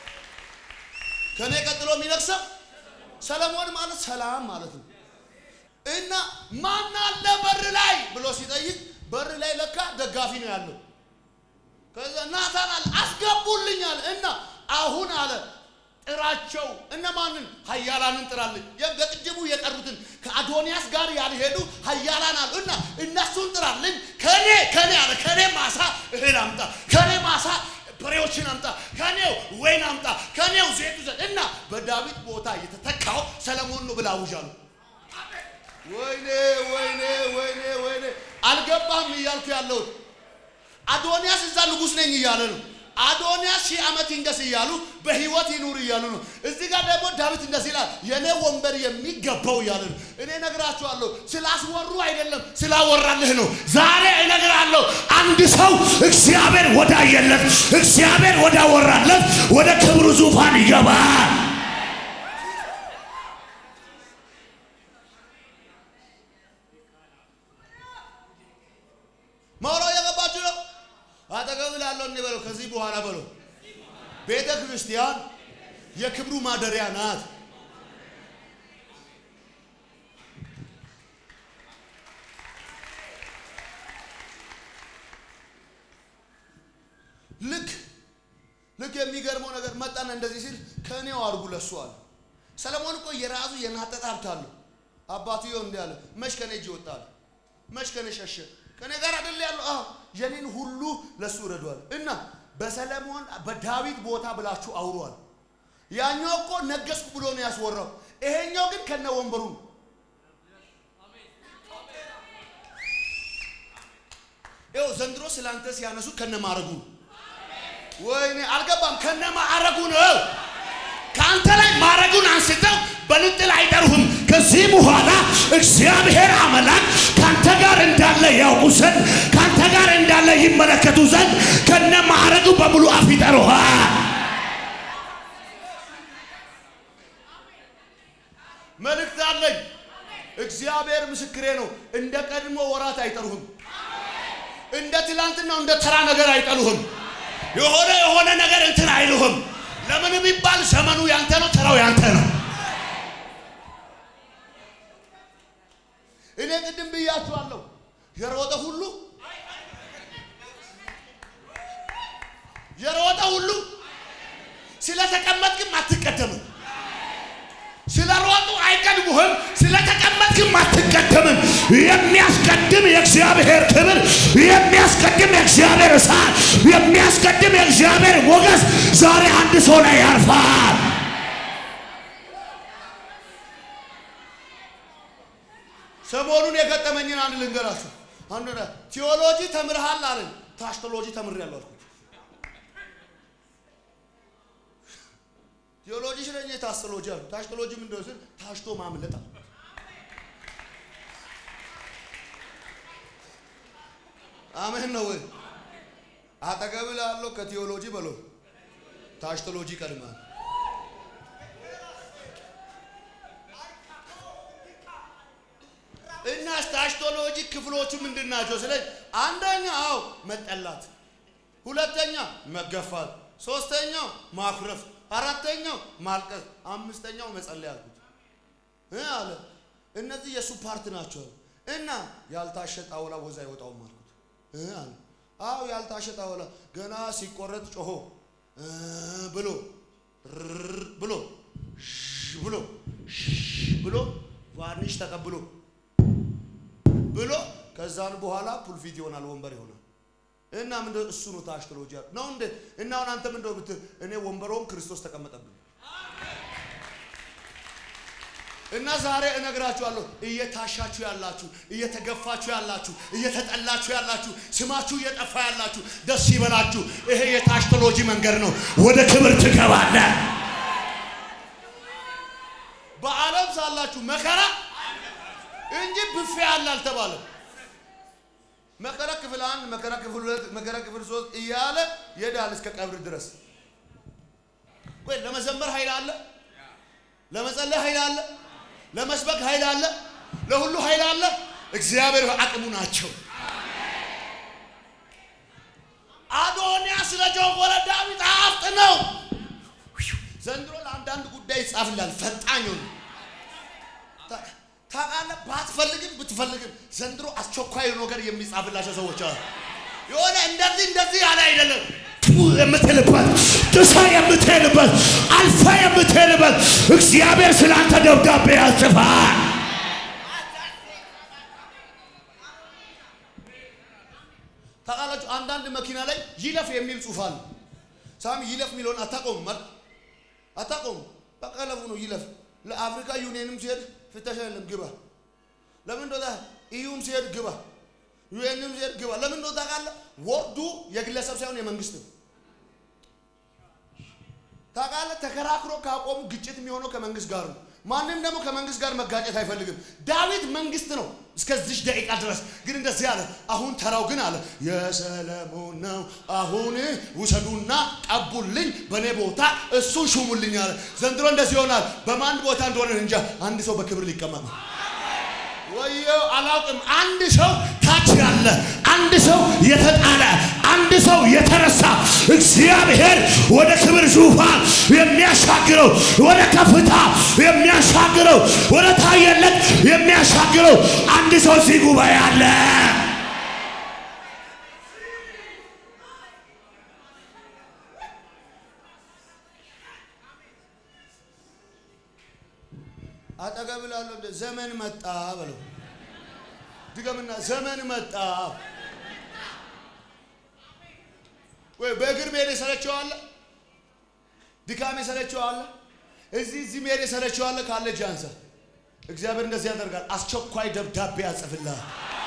S1: ከኔ ቀጥሎ የሚነክሰው ሰለሞን ማለት ሰላም ማለት ነው እና ማን አለ በር ላይ ብሎ ሲጠይቅ በር ላይ ለካ ደጋፊ ነው ያለው ከዛ ናታን አለ አስገቡልኛል እና አሁን አለ ጥራቸው እና ማንን ኃያላንን ጥራልኝ የበቅጅቡ የጠሩትን ከአዶንያስ ጋር ያልሄዱ ኃያላን አሉ እና እነሱን ጥራልኝ ከኔ ከኔ አለ ከኔ ማሳ እህል አምጣ ከኔ ማሳ በሬዎችን አምጣ ከኔው ወይን አምጣ ከኔው ዘይት ዘ እና በዳዊት ቦታ የተተካው ሰለሞን ነው ብለው አውጃሉ ወይኔ ወይኔ ወይኔ ወይኔ አልገባም ይያልኩ ያለው አዶንያስ እዛ ንጉስ ነኝ ይያለ ነው አዶንያስ ሺህ ዓመት ይንገስ ይያሉ በህይወት ይኑር ይያሉ ነው እዚህ ጋር ደግሞ ዳዊት እንደዚህ ይላል የኔ ወንበር የሚገባው ይያሉ እኔ ነግራችኋለሁ ስላስወሩ አይደለም ስላወራልህ ነው ዛሬ እነግራለሁ አንድ ሰው እግዚአብሔር ወዳየለት እግዚአብሔር ወዳወራለት ወደ ክብሩ ዙፋን ይገባል ማውራው ያገባችሁ ነው አጠገብላለሁ እንበለው ከዚህ በኋላ በለው ቤተ ክርስቲያን የክብሩ ማደሪያ ናት ልክ ልክ የሚገርመው ነገር መጣና እንደዚህ ሲል ከኔው አርጉ ለሷል ሰለሞን እኮ የራሱ የናጠጥ ሀብታሉ አባትየው እንዲያለ መሽከኔ ይወጣል መሽከኔ ሸሸ ከኔ ጋር አይደል ያለው አዎ የኔን ሁሉ ለሱ ረዷል እና በሰለሞን በዳዊት ቦታ ብላችሁ አውሯል ያኛው እኮ ነገስኩ ብሎ ነው ያስወራው ይሄኛው ግን ከነ ወንበሩ አሜን ይው ዘንድሮ ስላንተ ሲያነሱ ከነ ማረጉ አሜን ወይኔ አልገባም ከነ ማረጉ ነው ካንተ ላይ ማረጉን አንስተው በልጥል አይደርሁም ከዚህ በኋላ እግዚአብሔር አምላክ ካንተ ጋር እንዳለ ያውቁ ዘንድ ካንተ ጋር እንዳለ ይመለከቱ ዘንድ ከነ ማረጉ በሙሉ አፍይጠሩሃል መልእክት አለኝ እግዚአብሔር ምስክሬ ነው እንደ ቀድሞ ወራት አይጠሩህም እንደ ትላንትና እንደ ተራ ነገር አይጠሉህም የሆነ የሆነ ነገር እንትን አይሉህም ለምን ቢባል ዘመኑ ያንተ ነው ተራው ያንተ ነው እኔ ቅድም ብያችኋለሁ የሮጠ ሁሉ የሮጠ ሁሉ ስለተቀመጥክም አትቀደምም ስለሮጡ አይቀድሙህም ስለተቀመጥክም አትቀደምም የሚያስቀድም የእግዚአብሔር ክብር የሚያስቀድም የእግዚአብሔር እሳት የሚያስቀድም የእግዚአብሔር ሞገስ ዛሬ አንድ ሰው ላይ ያርፋል ሰሞኑን የገጠመኝን አንድ ልንገራችሁ አንዱ ቲዮሎጂ ተምርሃል አለ ታሽቶሎጂ ተምሬያለሁ አልኩት ቲዮሎጂ ስለኝ ታሽቶሎጂ አለ ታሽቶሎጂ ምን እንደሆነ ታሽቶ ማምለጥ አሜን ነው ወይ አጠገብላለሁ ከቲዮሎጂ በሎ ታሽቶሎጂ ቀድማል እና ታሽቶሎጂ ክፍሎቹ ምንድናቸው ስለዚህ አንደኛው መጠላት ሁለተኛ መገፋት ሶስተኛው ማኩረፍ አራተኛው ማልቀስ አምስተኛው መጸለይ አልኩት እ አለ እነዚህ የሱ ፓርት ናቸው እና ያልታሸጣ ወላ ወዛ ይወጣው ማልኩት እ አለ አው ያልታሸጣ ወላ ገና ሲቆረጥ ጮሆ ብሎ ብሎ ብሎ ብሎ ዋርኒሽ ተቀብሎ ብሎ ከዛን በኋላ ፑልፊት ይሆናል ወንበር ይሆናል እና ምን እንደው እሱ ነው ታሽቶሎጂ ነው እንዴ እና አሁን አንተ ምን እንደው ብት እኔ ወንበሮም ክርስቶስ ተቀመጠብኝ እና ዛሬ እነግራችኋለሁ እየታሻችሁ ያላችሁ እየተገፋችሁ ያላችሁ እየተጠላችሁ ያላችሁ ስማችሁ እየጠፋ ያላችሁ ደስ ይበላችሁ ይሄ የታሽቶሎጂ መንገድ ነው ወደ ክብር ትገባለህ በዓለም ሳላችሁ መከራ እንጂ ብፌ ያላል ተባለ መከራ ክፍል አንድ መከራ ክፍል ሁለት መከራ ክፍል ሶስት እያለ ይሄዳል እስከ ቀብር ድረስ ወይ ለመዘመር ኃይል አለ ለመጸለይ ኃይል አለ ለመስበክ ኃይል አለ ለሁሉ ኃይል አለ እግዚአብሔር አቅሙ ናቸው አዶንያስ ለጆጎለ ዳዊት አፍጥ ነው ዘንድሮ ለአንዳንድ ጉዳይ ጻፍላል ፈጣኝ ነው ታቃለ ባትፈልግም ብትፈልግም ዘንድሮ አስቸኳይ ነገር የሚጻፍላቸው ሰዎች አሉ የሆነ እንደዚህ እንደዚህ ያለ አይደለም የምትልበት ጥሳ የምትልበት አልፋ የምትልበት እግዚአብሔር ስላንተ ደብዳቤ ያጽፋል ታቃላችሁ አንዳንድ መኪና ላይ ይለፍ የሚል ጽፋል ሳሚ ይለፍ ሚሊዮን አታቆም ማለት አታቆም በቀለቡ ነው ይለፍ ለአፍሪካ ዩኒየንም ሲሄድ ፍተሻ የለም ግባ ለምን እንደዛ ኢዩም ሲሄድ ግባ ዩኤንም ሲሄድ ግባ ለምን እንደዛ ታቃለ ወርዱ የግለሰብ ሳይሆን የመንግስት ነው ታቃለ ተከራክሮ ካቆሙ ግጭት የሚሆነው ከመንግስት ጋር ነው ማንንም ደግሞ ከመንግስት ጋር መጋጨት አይፈልግም ዳዊት መንግስት ነው እስከዚህ ደቂቃ ድረስ ግን እንደዚህ ያለ አሁን ተራው ግን አለ የሰለሞን ነው አሁን ውሰዱና ቀቡልኝ በኔ ቦታ እሱ ሹሙልኝ አለ ዘንድሮ እንደዚህ ይሆናል በማን ቦታ እንደሆነ እንጃ አንድ ሰው በክብር ሊቀመጥ ወዮ አላውቅም አንድ ሰው ታች ያለ አንድ ሰው የተጣለ አንድ ሰው የተረሳ እግዚአብሔር ወደ ክብር ዙፋን የሚያሻግረው ወደ ከፍታ የሚያሻግረው ወደ ታየለት የሚያሻግረው አንድ ሰው ሲጉባኤ አለ አጠገብላሉ እንደ ዘመን መጣ በለው ድገምና ዘመን መጣ ወይ በእግር መሄድ ሰለቸዋል ድካም ሰለቸዋል እዚህ እዚህ መሄድ ሰለቸዋል ካለ ጃንሳ እግዚአብሔር እንደዚህ ያደርጋል አስቸኳይ ደብዳቤ ያጽፍልሃል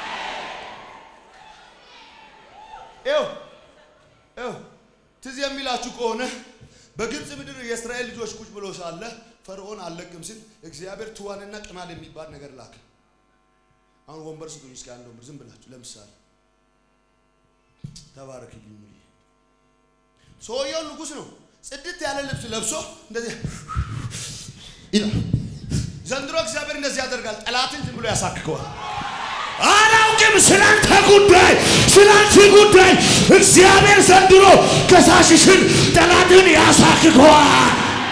S1: ኤው ኤው ትዝ የሚላችሁ ከሆነ በግብጽ ምድር የእስራኤል ልጆች ቁጭ ብለው ሳለ ፈርዖን አለቅም ሲል እግዚአብሔር ትዋንና ቅማል የሚባል ነገር ላከ አሁን ወንበር ስጡኝ እስኪ አንድ ወንበር ዝም ብላችሁ ለምሳሌ ተባረክልኝ ሙሉ ሰውየው ንጉስ ነው ጽድት ያለ ልብስ ለብሶ እንደዚህ ይላል ዘንድሮ እግዚአብሔር እንደዚህ ያደርጋል ጠላትን ዝም ብሎ ያሳክከዋል አላውቅም ስላንተ ጉዳይ ስላንቺ ጉዳይ እግዚአብሔር ዘንድሮ ከሳሽሽን ጠላትን ያሳክከዋል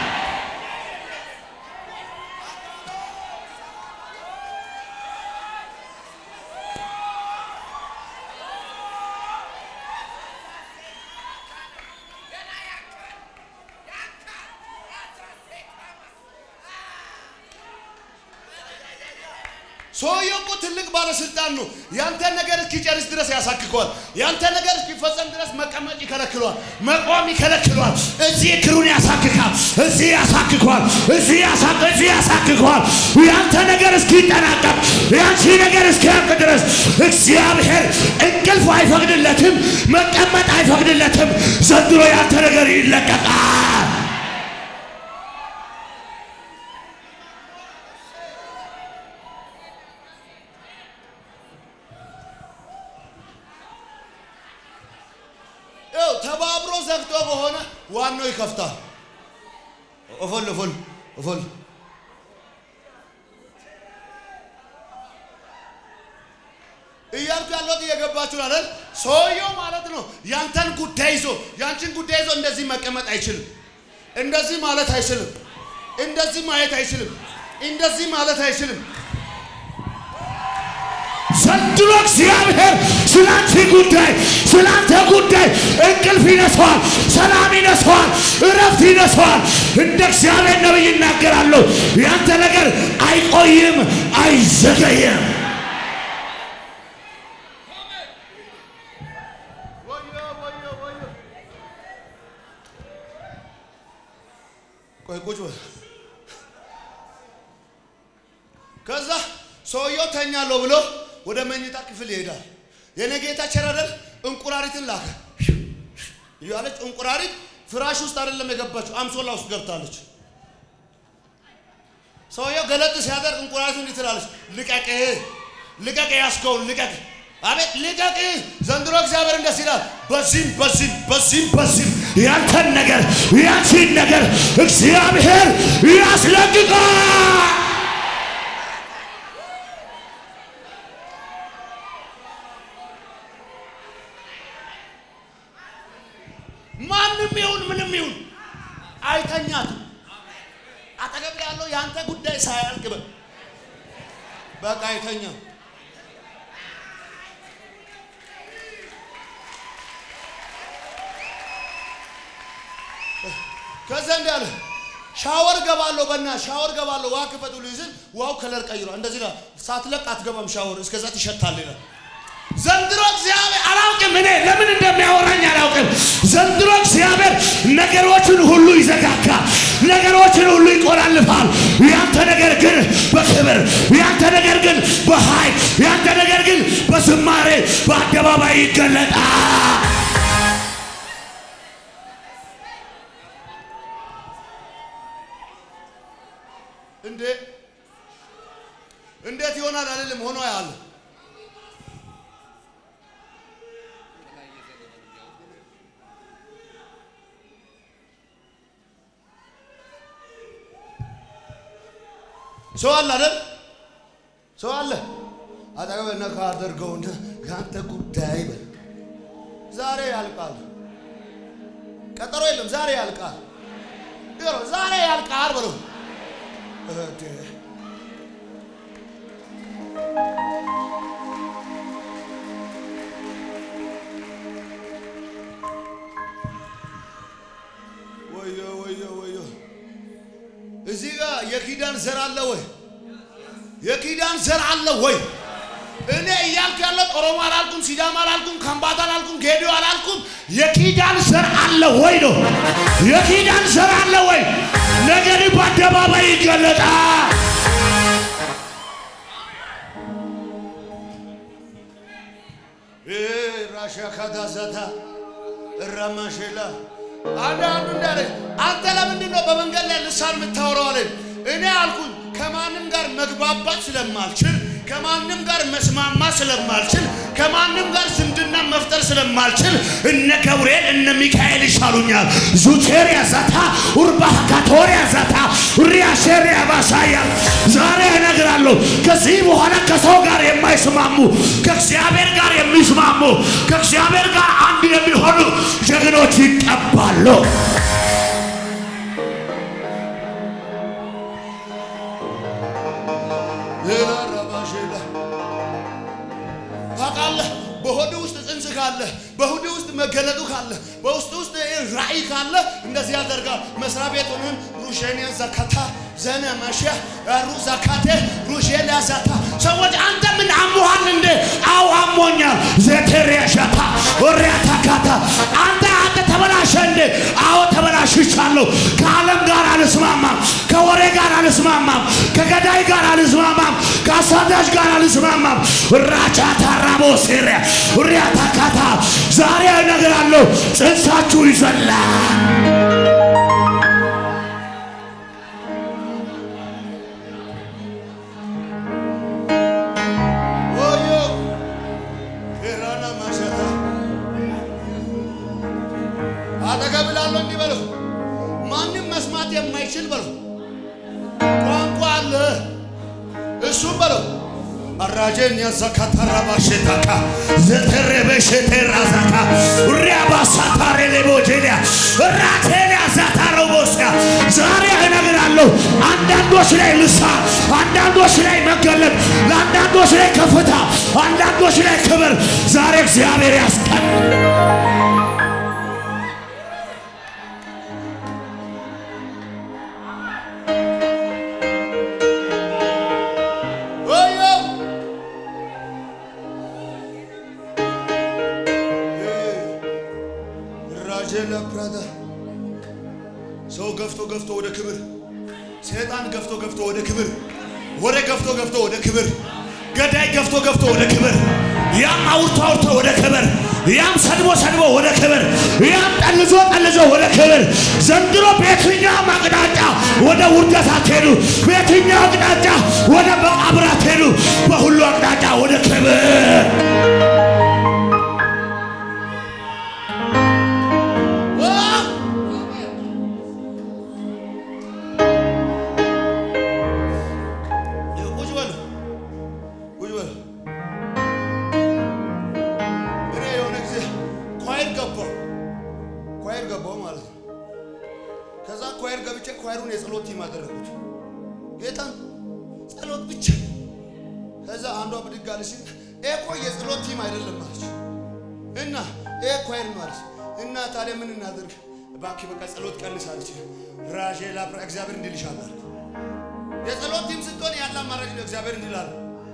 S1: ሰውየው እኮ ትልቅ ባለስልጣን ነው ያንተ ነገር እስኪጨርስ ድረስ ያሳክከዋል ያንተ ነገር እስኪፈጸም ድረስ መቀመጥ ይከለክለዋል መቆም ይከለክለዋል እዚህ ክሩን ያሳክካል እዚህ ያሳክከዋል እዚህ ያሳክ እዚህ ያሳክከዋል ያንተ ነገር እስኪጠናቀቅ ያንቺ ነገር እስኪያልቅ ድረስ እግዚአብሔር እንቅልፍ አይፈቅድለትም መቀመጥ አይፈቅድለትም ዘንድሮ ያንተ ነገር ይለቀቃል ተባብሮ ዘግቶ በሆነ ዋናው ይከፍታል ኦፎል ኦፎል ኦፎል እያልኩ ያለው የገባችሁ አይደል ሰውየው ማለት ነው ያንተን ጉዳይ ይዞ ያንቺን ጉዳይ ይዞ እንደዚህ መቀመጥ አይችልም እንደዚህ ማለት አይችልም እንደዚህ ማየት አይችልም እንደዚህ ማለት አይችልም ዘንድሮ እግዚአብሔር ስላንቺ ጉዳይ ስላንተ ጉዳይ እንቅልፍ ይነሳዋል ሰላም ይነሳዋል እረፍት ይነሳዋል እንደ እግዚአብሔር ነብይ ይናገራሉ ያንተ ነገር አይቆይም አይዘገይም ቆይ ቁጭ ከዛ ሰውየው ተኛለው ብሎ ወደ መኝታ ክፍል ይሄዳል የነጌታ ቸራደል እንቁራሪትን ላከ ያለች እንቁራሪት ፍራሽ ውስጥ አይደለም የገባችው አምሶላ ውስጥ ገብታለች ሰውየው ገለጥ ሲያደርግ እንቁራሪቱን እንድትላለች ልቀቅ ልቀቅ ያስከውን ልቀቅ አቤት ልቀቅ ዘንድሮ እግዚአብሔር እንደዚህ ይላል በዚህም በዚህም በዚህም በዚህም ያንተን ነገር ያንቺን ነገር እግዚአብሔር ያስለቅቃል ማንም ይሁን ምንም ይሁን አይተኛት አጠገብ ያለው ያንተ ጉዳይ ሳያልቅ በቃ አይተኛ ከዛ እንዳለ ሻወር ገባለው በእና ሻወር ገባለው ውሃ ክፈቱልኝ ይዝን ውሃው ከለር ቀይሯል እንደዚህ ነው ሳትለቅ አትገባም ሻወር እስከዛ ትሸታል ይላል ዘንድሮ እግዚአብሔር አላውቅም እኔ ለምን እንደሚያወራኝ አላውቅም ዘንድሮ እግዚአብሔር ነገሮችን ሁሉ ይዘጋጋ ነገሮችን ሁሉ ይቆላልፋል ያንተ ነገር ግን በክብር ያንተ ነገር ግን በኃይል ያንተ ነገር ግን በዝማሬ በአደባባይ ይገለጣል እንዴ እንዴት ይሆናል አይደለም ሆኖ ያለ ሰው አለ አይደል ሰው አለ አጠገበና ካደርገው እንደ ያንተ ጉዳይ በል ዛሬ ያልቃል ቀጠሮ የለም ዛሬ ያልቃል ይሮ ዛሬ ያልቃል በሉ እዴ ወዮ ወዮ ወዮ እዚህ ጋር የኪዳን ዘር አለ ወይ የኪዳን ዘር አለ ወይ እኔ እያልኩ ያለው ኦሮሞ አላልኩም ሲዳማ አላልኩም ካምባታ አላልኩም ጌዲዮ አላልኩም የኪዳን ዘር አለ ወይ ነው የኪዳን ዘር አለ ወይ ነገር በአደባባይ ይገለጣል ራሻ ካዳዛታ ራማሽላ አንተ አንዱ እንዳለ አንተ ለምንድን ነው በመንገድ ላይ ልሳን የምታወራው አለ እኔ አልኩኝ ከማንም ጋር መግባባት ስለማልችል ከማንም ጋር መስማማ ስለማልችል ከማንም ጋር ዝምድና መፍጠር ስለማልችል እነ ገብርኤል እነ ሚካኤል ይሻሉኛል ዙቴሪያ ዛታ ኡርባህ ካቶሪያ ዛታ ሪያ ሸሪያ ባሳያ ዛሬ እነግራለሁ ከዚህ በኋላ ከሰው ጋር የማይስማሙ ከእግዚአብሔር ጋር የሚስማሙ ከእግዚአብሔር ጋር አንድ የሚሆኑ ጀግኖች ይቀባሉ ታቃለ በሆድ ውስጥ ጽንስ ካለ በሆድ ውስጥ መገለጡ ካለ በውስጥ ውስጥ ራእይ ካለ እንደዚህ ያደርጋል መስራ ቤቱን ሩሽኔ ዘካታ ዘነ ማሽያ ሩዛካቴ ሩሽኔ ያዛታ ሰዎች አንተ ምን አሞሃል እንደ አው አሞኛል ዘተሪያሻታ ወሪያታካታ አንተ አንተ ተበላሸ እንደ አው ተበላሽቻለሁ ከዓለም ጋር አልስማማም ከወሬ ጋር አልስማማም ከገዳይ ጋር አልስማማም ከአሳዳጅ ጋር አልስማማም ራቻታ ራቦሴሬ ወሪያታካታ ዛሬ እነግራለሁ ጽንሳችሁ ይዘላል አጠገብላለሁ እንዲበሉ ማንንም መስማት የማይችል በሉ ቋንቋ አለ እሱም በሉ አራጀን ያዘካታራ ባሽታካ ዘተረበሽቴራ ዛካ ሪያባሳታሬ ለቦጄሊያ ራቴሊያ ዛታሮቦስያ ዛሬ እነግራለሁ አንዳንዶች ላይ ልሳን አንዳንዶች ላይ መገለጥ ለአንዳንዶች ላይ ከፍታ አንዳንዶች ላይ ክብር ዛሬ እግዚአብሔር ያስቀል ሰው ገፍቶ ገፍቶ ወደ ክብር ሰይጣን ገፍቶ ገፍቶ ወደ ክብር ወሬ ገፍቶ ገፍቶ ወደ ክብር ገዳይ ገፍቶ ገፍቶ ወደ ክብር ያም አውርቶ አውርቶ ወደ ክብር ያም ሰድቦ ሰድቦ ወደ ክብር ያም ጠልዞ ጠልዞ ወደ ክብር ዘንድሮ በየትኛው አቅጣጫ ወደ ውርደት አትሄዱ በየትኛው አቅጣጫ ወደ መቃብር አትሄዱ በሁሉ አቅጣጫ ወደ ክብር አንዷ ብድጋለሽ እኮ የጸሎት ቲም አይደለም ማለት እና እኮ አይደለም ማለት እና ታዲያ ምን እናደርግ ባኪ በቃ ጸሎት ቀንሳለች ራጄላ ብራ እግዚአብሔር እንዲልሻል የጸሎት ቲም ስትሆን ያላ ማረግ ነው እግዚአብሔር እንዲላል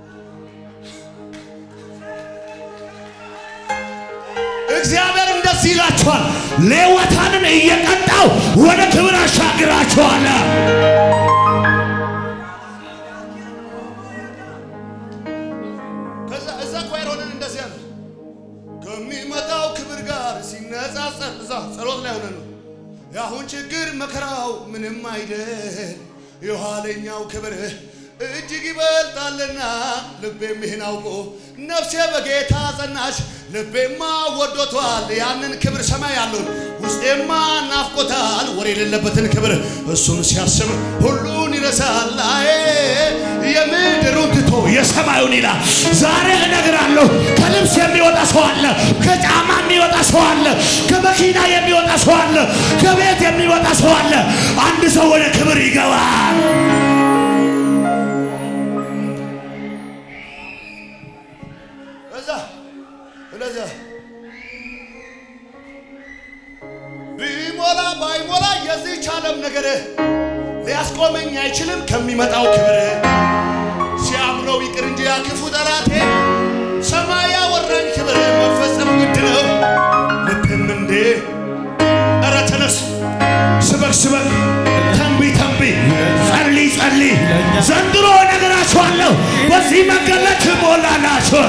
S1: እግዚአብሔር እንደዚህ ይላችኋል ሌዋታንን እየቀጣው ወደ ክብር አሻግራችኋል ከዛ እዛ ኮይሮንን እንደዚህ ያለ ከሚመጣው ክብር ጋር ሲነጻጸር እዛ ጸሎት ላይ ሆነን ያሁን ችግር መከራው ምንም አይደል የኋለኛው ክብር እጅግ ይበልጣልና ልቤም ይህን አውቆ ነፍሴ በጌታ ጸናች ልቤማ ወዶቷል ያንን ክብር ሰማይ ያለውን ውስጤማ ናፍቆታል ወሬ የሌለበትን ክብር እሱን ሲያስብ ሁሉን ይረሳል የምድሩን ትቶ የሰማዩን ይላል ዛሬ እነግራለሁ ከልብስ የሚወጣ ሰው አለ ከጫማ የሚወጣ ሰው አለ ከመኪና የሚወጣ ሰው አለ ከቤት የሚወጣ ሰው አለ አንድ ሰው ወደ ክብር ይገባል ለዛ ቢሞላ ባይሞላ የዚህ ቻለም ነገር ሊያስቆመኝ አይችልም ከሚመጣው ክብር ሲያምረው ይቅር እንጂ ያክፉ ጠላቴ ሰማይ ያወራኝ ክብር መፈጸም ግድ ነው ልብም እንዴ ኧረ ተነስ ስበክ ስበክ ተንቢ ተንቢ ጸልይ ጸልይ ዘንድሮ ነገራችኋለሁ በዚህ መንገድ ትሞላላችሁ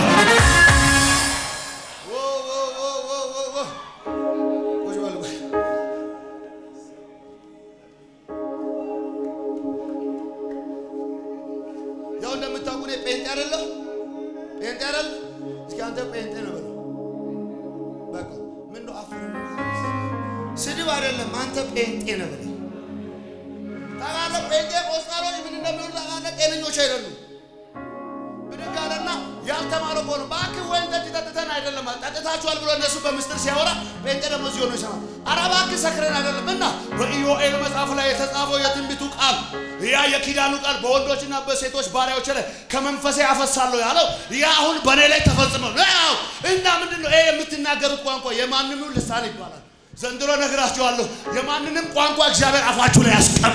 S1: በወንዶችና በሴቶች ባሪያዎች ላይ ከመንፈሴ ያፈሳለሁ ያለው ያ አሁን በኔ ላይ ተፈጽሟል ያው እና ምንድነው ይሄ የምትናገሩት ቋንቋ የማንንም ልሳን ይባላል ዘንድሮ ነግራችኋለሁ የማንንም ቋንቋ እግዚአብሔር አፋችሁ ላይ ያስቀም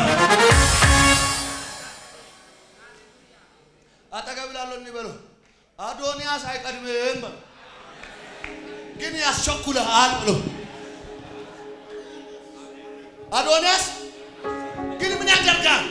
S1: አጠገብላለሁ እንበሉ አዶንያስ አይቀድምም በሉ ግን ያስቸኩላል ብሎ አዶንያስ ግን ምን ያደርጋል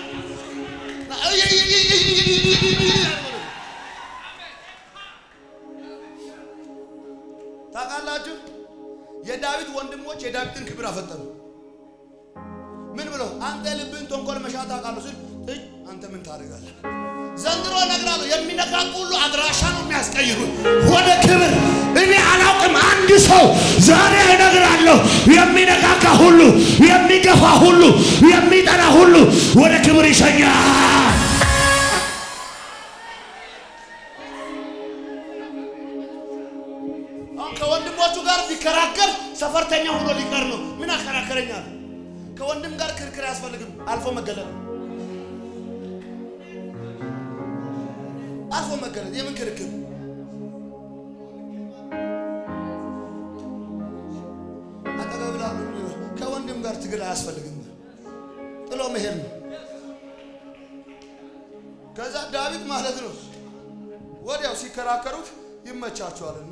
S1: ታውቃላችሁ የዳዊት ወንድሞች የዳዊትን ክብር አፈጠሩ ምን ብለው አንተ ልብን ተንኮል መሻት ታውቃለህ ሲል አንተ ምን ታደርጋለህ ዘንድሮ ነግራለሁ የሚነካቁ ሁሉ አድራሻ ነው የሚያስቀይሩት ወደ ክብር እኔ አላውቅም አንድ ሰው ዛሬ ነግራለሁ የሚነካካ ሁሉ የሚገፋ ሁሉ የሚጠራ ሁሉ ወደ ክብር ይሸኛል ከወንድሞቹ ጋር ቢከራከር ሰፈርተኛ ሆኖ ሊቀር ነው ምን አከራከረኛል ከወንድም ጋር ክርክር ያስፈልግም አልፎ መገለል አልፎ መገለል የምን ክርክር አጠገብላሉ ከወንድም ጋር ትግል አያስፈልግም ጥሎ መሄድ ነው ከዛ ዳዊት ማለት ነው ወዲያው ሲከራከሩት ይመቻቸዋልና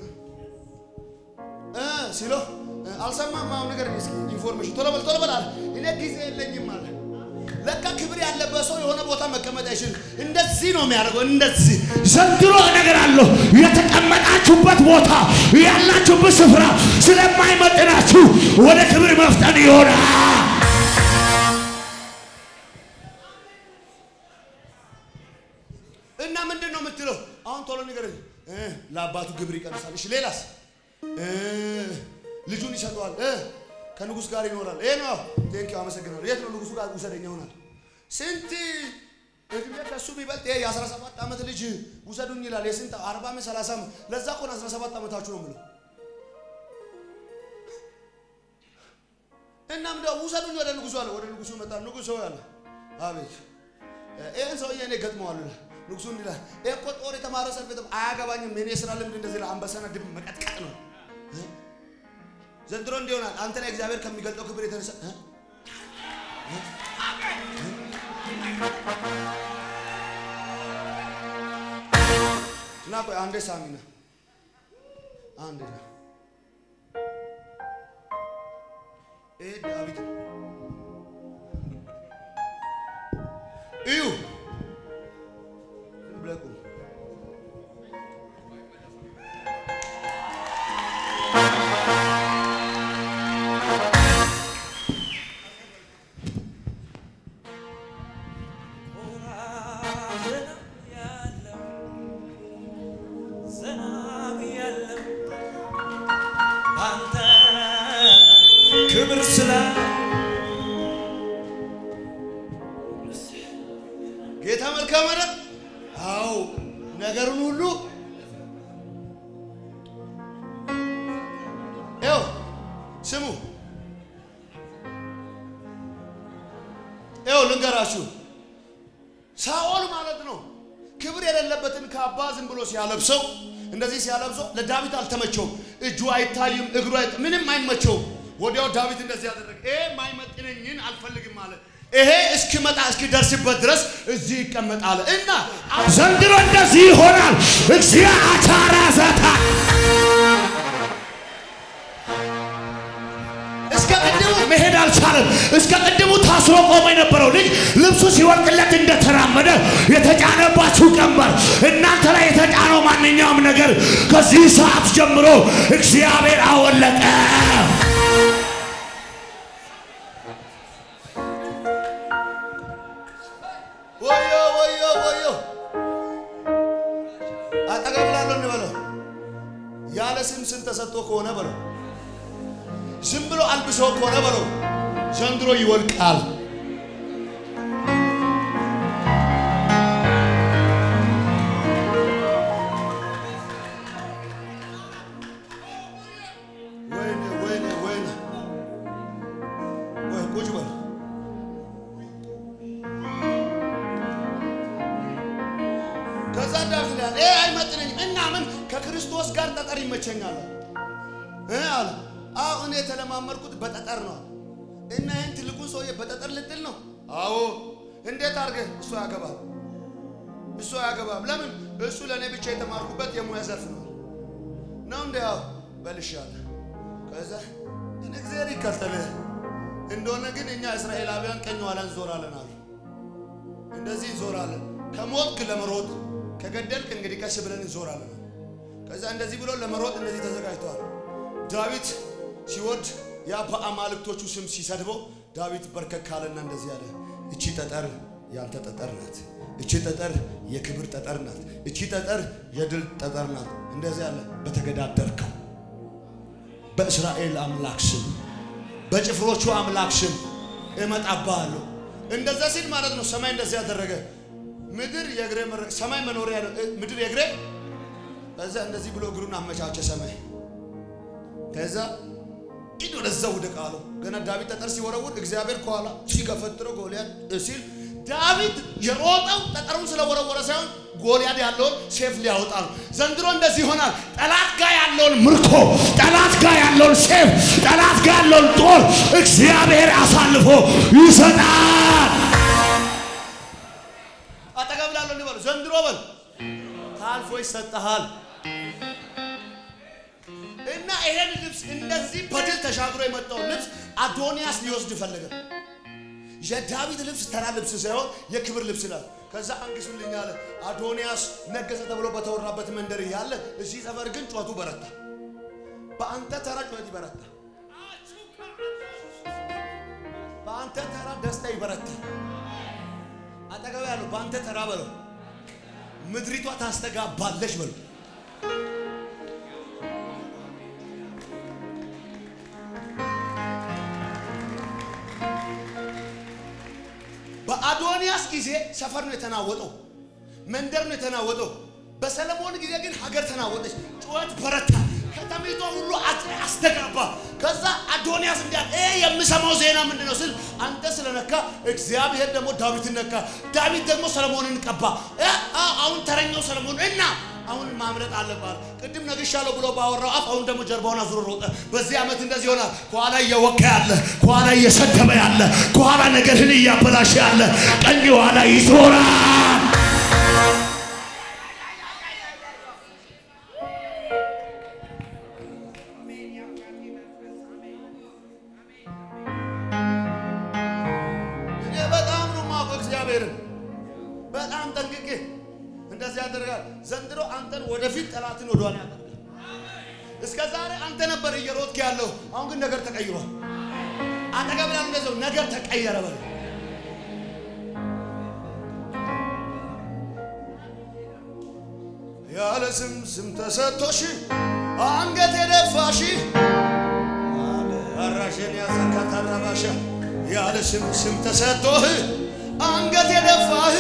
S1: እ ሲሎ አልሰማም አሁን ነገር እስኪ ኢንፎርሜሽን ቶሎ በል ቶሎ በል አለ እኔ ጊዜ የለኝም አለ ለካ ክብር ያለበት ሰው የሆነ ቦታ መቀመጥ አይችልም እንደዚህ ነው የሚያደርገው እንደዚህ ዘንድሮ እነግራለሁ የተቀመጣችሁበት ቦታ ያላችሁበት ስፍራ ስለማይመጥናችሁ ወደ ክብር መፍጠን ይሆናል እና ምንድነው የምትለው አሁን ቶሎ ንገረኝ እ ለአባቱ ግብር ይቀርሳል እሺ ሌላስ እ ልጁን ይሰጠዋል እ ከንጉስ ጋር ይኖራል ይሄ ነው ቴንኪው አመሰግናለሁ የት ነው ንጉሱ ጋር ውሰደኛ ሆናል ስንት እድሜ ከሱ ቢበልጥ የአስራ ሰባት ዓመት ልጅ ውሰዱኝ ይላል የስንት አርባ ዓመት ሰላሳ ዓመት ለዛ እኮ አስራ ሰባት ዓመታችሁ ነው ማለት እናም ደው ውሰዱኝ ወደ ንጉሱ አለ ወደ ንጉሱ መጣ ንጉሱ አለ አቤት ይሄን ሰውዬ እኔ ገጥመዋለሁ ንጉሱ እንዲላ እኮ ጦር የተማረ ሰልፍ አያገባኝም እኔ ስራ ለምን እንደዚህ ለአንበሳና ድብ መቀጥቀጥ ነው ዘንድሮ እንዲሆናል አንተ ላይ እግዚአብሔር ከሚገልጠው ክብር የተነሳ ናቆ አንዴ ሳሚና አንዴ ኤ ዳዊት እዩ ብለቁ ጌታ መልካም አይደል? አዎ ነገሩን ሁሉ ኤው ስሙ ኤው ልንገራችሁ ሳኦል ማለት ነው ክብር የሌለበትን ካባ ዝም ብሎ ሲያለብሰው እንደዚህ ሲያለብሰው ለዳዊት አልተመቸውም እጁ አይታይም እግሩ አይት ምንም አይመቸው ወዲያው ዳዊት እንደዚህ ያደረገ ኤ ማይመጥነኝን አልፈልግም ማለት ይሄ እስኪመጣ እስኪደርስበት ድረስ እዚህ ይቀመጣል እና ዘንድሮ እንደዚህ ይሆናል እግዚአብሔር አታራዘታ እስከ ቀደሙ መሄድ አልቻለም እስከ ቀደሙ ታስሮ ቆሞ የነበረው ልጅ ልብሱ ሲወልቅለት እንደተራመደ የተጫነባችሁ ቀንበር እናንተ ላይ የተጫነው ማንኛውም ነገር ከዚህ ሰዓት ጀምሮ እግዚአብሔር አወለቀ ወዮ ወዮ ወዮ አጠገብላለሁ እንበለው ያለ ስም ስም ተሰጥቶ ከሆነ በለው ዝም ብሎ አልብሶ ከሆነ በለው ዘንድሮ ይወልቃል ወይኔ ወይኔ ወይኔ ወይ ቁጭ በል ከዛ ዳዊት ላይ ኤ አይመጥነኝም እና ምን ከክርስቶስ ጋር ጠጠር ይመቸኛል እ አለ አው እኔ ተለማመርኩት በጠጠር ነው እና እንት ልቁ ሰውዬ በጠጠር ልጥል ነው አዎ እንዴት አርገ እሱ ያገባል እሱ ያገባል ለምን እሱ ለኔ ብቻ የተማርኩበት የሙያ ዘርፍ ነው ነው እንደው በልሻለ ከዛ እኔ እግዚአብሔር ይከተለ እንደሆነ ግን እኛ እስራኤላውያን ቀኝ ኋላ እንዞራለን አሉ እንደዚህ እንዞራለን ከሞት ለመሮጥ ከገደልክ እንግዲህ ቀስ ብለን እንዞራለን ከዛ እንደዚህ ብሎ ለመሮጥ እንደዚህ ተዘጋጅቷል ዳዊት ሲወድ ያ በአማልክቶቹ ስም ሲሰድበው ዳዊት በርከካለና እንደዚህ ያለ እቺ ጠጠር ያንተ ጠጠር ናት እቺ ጠጠር የክብር ጠጠር ናት እቺ ጠጠር የድል ጠጠር ናት እንደዚህ ያለ በተገዳደርከው በእስራኤል አምላክ ስም በጭፍሮቹ አምላክ ስም እመጣባለሁ እንደዛ ሲል ማለት ነው ሰማይ እንደዚህ ያደረገ ምድር የግሬ ሰማይ መኖሪያ ምድር የግሬ ከዛ እንደዚህ ብሎ ግሩን አመቻቸ ሰማይ ከዛ ቂዶ ለዛው ደቃሎ ገና ዳዊት ጠጠር ሲወረውር እግዚአብሔር ከኋላ ሲገፈትረው ጎልያድ ሲል ዳዊት የሮጠው ጠጠሩን ስለወረወረ ሳይሆን ጎልያድ ያለውን ሴፍ ሊያወጣ ነው ዘንድሮ እንደዚህ ይሆናል ጠላት ጋር ያለውን ምርኮ ጠላት ጋር ያለውን ሴፍ ጠላት ጋር ያለውን ጦር እግዚአብሔር አሳልፎ ይሰጣል አጠገብላለሁ እንበል ዘንድሮ በል ታልፎ ይሰጣል እና ይሄን ልብስ እንደዚህ በድል ተሻግሮ የመጣው ልብስ አዶንያስ ሊወስድ ፈለገ የዳዊት ልብስ ተራ ልብስ ሳይሆን የክብር ልብስ ነው ከዛ አንግሱልኝ አለ አዶንያስ ነገሰ ተብሎ በተወራበት መንደር ያለ እዚህ ሰፈር ግን ጮቱ በረታ በአንተ ተራ ጮት ይበረታ በአንተ ተራ ደስታ ይበረታ አጠገብ ያለው በአንተ ተራ በለው ምድሪቷ ታስተጋባለች በለው በአዶንያስ ጊዜ ሰፈር ነው የተናወጠው መንደር ነው የተናወጠው በሰለሞን ጊዜ ግን ሀገር ተናወጠች ጩኸት በረታ ተሚቶ ሁሉ አስተጋባ ከዛ አዶንያስ እንዲያ እ የምሰማው ዜና ምንድነው ስል አንተ ስለነካ እግዚአብሔር ደግሞ ዳዊትን ነካ ዳዊት ደግሞ ሰለሞንን ቀባ አሁን ተረኛው ሰለሞን እና አሁን ማምለጥ አለባት ቅድም ነግሻለሁ ብሎ ባወራው አፍ አሁን ደግሞ ጀርባውን አዙሮ ሮጠ በዚህ አመት እንደዚህ ሆነ ኳላ እየወካ ያለ ኳላ እየሰደበ ያለ ኳላ ነገርን እያበላሸ ያለ ቀኝ ኋላ ይዞራል እኔ በጣም ነው ማውቀው እግዚአብሔርን በጣም ጠንቅቄ እንደዚህ ያደርጋል ዘንድሮ አንተን ወደፊት ጠላትን ወደኋላ ያደርጋል እስከ ዛሬ አንተ ነበር እየሮጥክ ያለው አሁን ግን ነገር ተቀይሯል አጠገብ ያለው እንደዚህ ነገር ተቀየረ በል ያለ ስም ስም ተሰጥቶሽ አንገት የደፋሽ አራሽን ያዘካታራባሽ ያለ ስም ስም ተሰጥቶህ አንገት የደፋህ